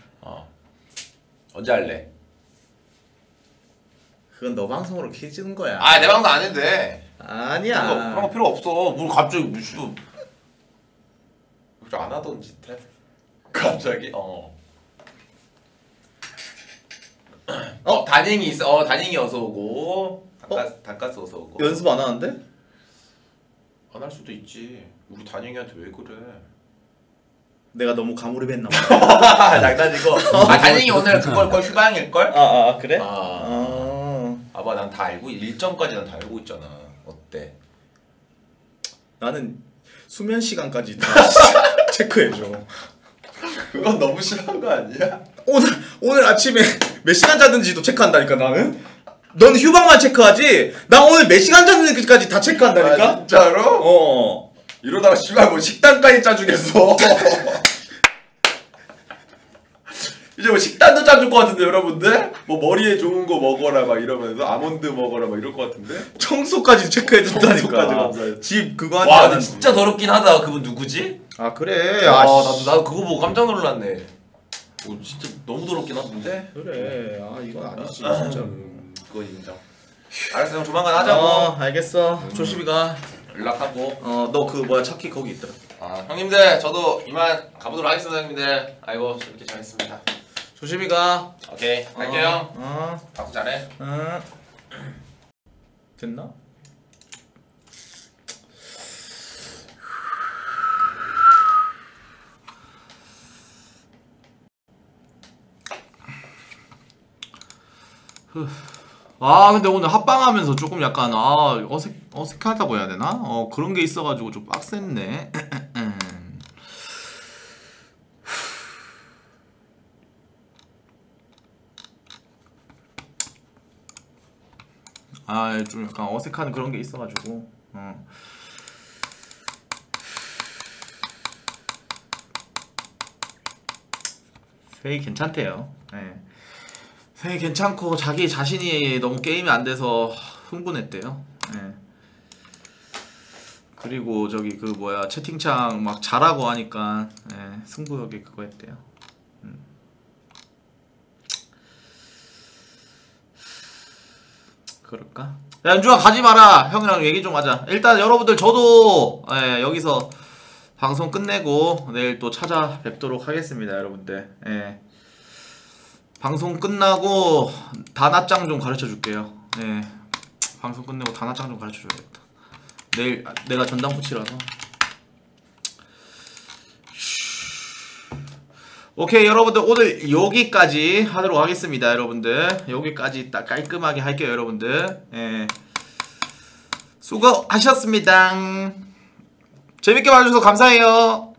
언제 할래? 그건 너 방송으로 켜지는 거야. 내 방송 안 해도 돼. 아니야. 그런 거 필요 없어. 뭘 갑자기 무슨 안 하던 짓 해. 갑자기 다닝이 있어. 다닝이 어서 오고. 단가스 어서 오고. 연습 안 하는데? 안 할 수도 있지. 우리 다닝이한테 왜 그래? 내가 너무 가무리했나 봐. 장난이고. 다닝이 오늘 그걸 휴방일 걸? 그래? 봐, 난 다 알고 일정까지 난 다 알고 있잖아. 어때? 나는 수면 시간까지 다 체크해줘. 그건 너무 심한 거 아니야? 오늘 아침에 몇 시간 잤는지도 체크한다니까 나는. 넌 휴방만 체크하지. 나 오늘 몇 시간 잤는지까지 다 체크한다니까. 진짜로? 이러다가 씨발 뭐 식단까지 짜주겠어. 이제 뭐 식단도 짜줄 것 같은데 여러분들? 뭐 머리에 좋은 거 먹어라 막 이러면서 아몬드 먹어라 막 이럴 것 같은데? 청소까지 체크해준다니까. 청소까지 감사해. 집 그거 하지 와 않았- 근데 진짜 더럽긴 하다. 그분 누구지? 그래. 나도 그거 보고 깜짝 놀랐네. 진짜 너무 더럽긴 하던데? 그래. 이건 아니지 진짜. 그거 인정. 알았어 형 조만간 하자고. 알겠어. 조심히 가. 연락하고. 너 그 뭐야 차키 거기 있더라. 형님들 저도 이만 가보도록 하겠습니다 형님들. 아이고 재밌게 잘했습니다. 조심히 가. 오케이 갈게요. 방송 잘해. 됐나? 근데 오늘 합방하면서 조금 약간 어색하다고 해야 되나? 그런 게 있어가지고 좀 빡셌네. 좀 약간 어색한 그런 게 있어가지고. 세이 괜찮대요. 세이 괜찮고 자기 자신이 너무 게임이 안 돼서 흥분했대요. 그리고 저기 그 뭐야 채팅창 막 잘하고 하니까 승부욕이 그거 했대요. 그럴까? 야 윤주아 가지 마라. 형이랑 얘기 좀 하자. 일단 여러분들 저도 여기서 방송 끝내고 내일 또 찾아뵙도록 하겠습니다 여러분들. 방송 끝나고 단아짱 좀 가르쳐 줄게요. 방송 끝내고 단아짱 좀 가르쳐 줘야겠다. 내일 내가 전담 코치라서. 오케이 여러분들 오늘 여기까지 하도록 하겠습니다 여러분들. 여기까지 딱 깔끔하게 할게요 여러분들. 수고하셨습니다. 재밌게 봐주셔서 감사해요.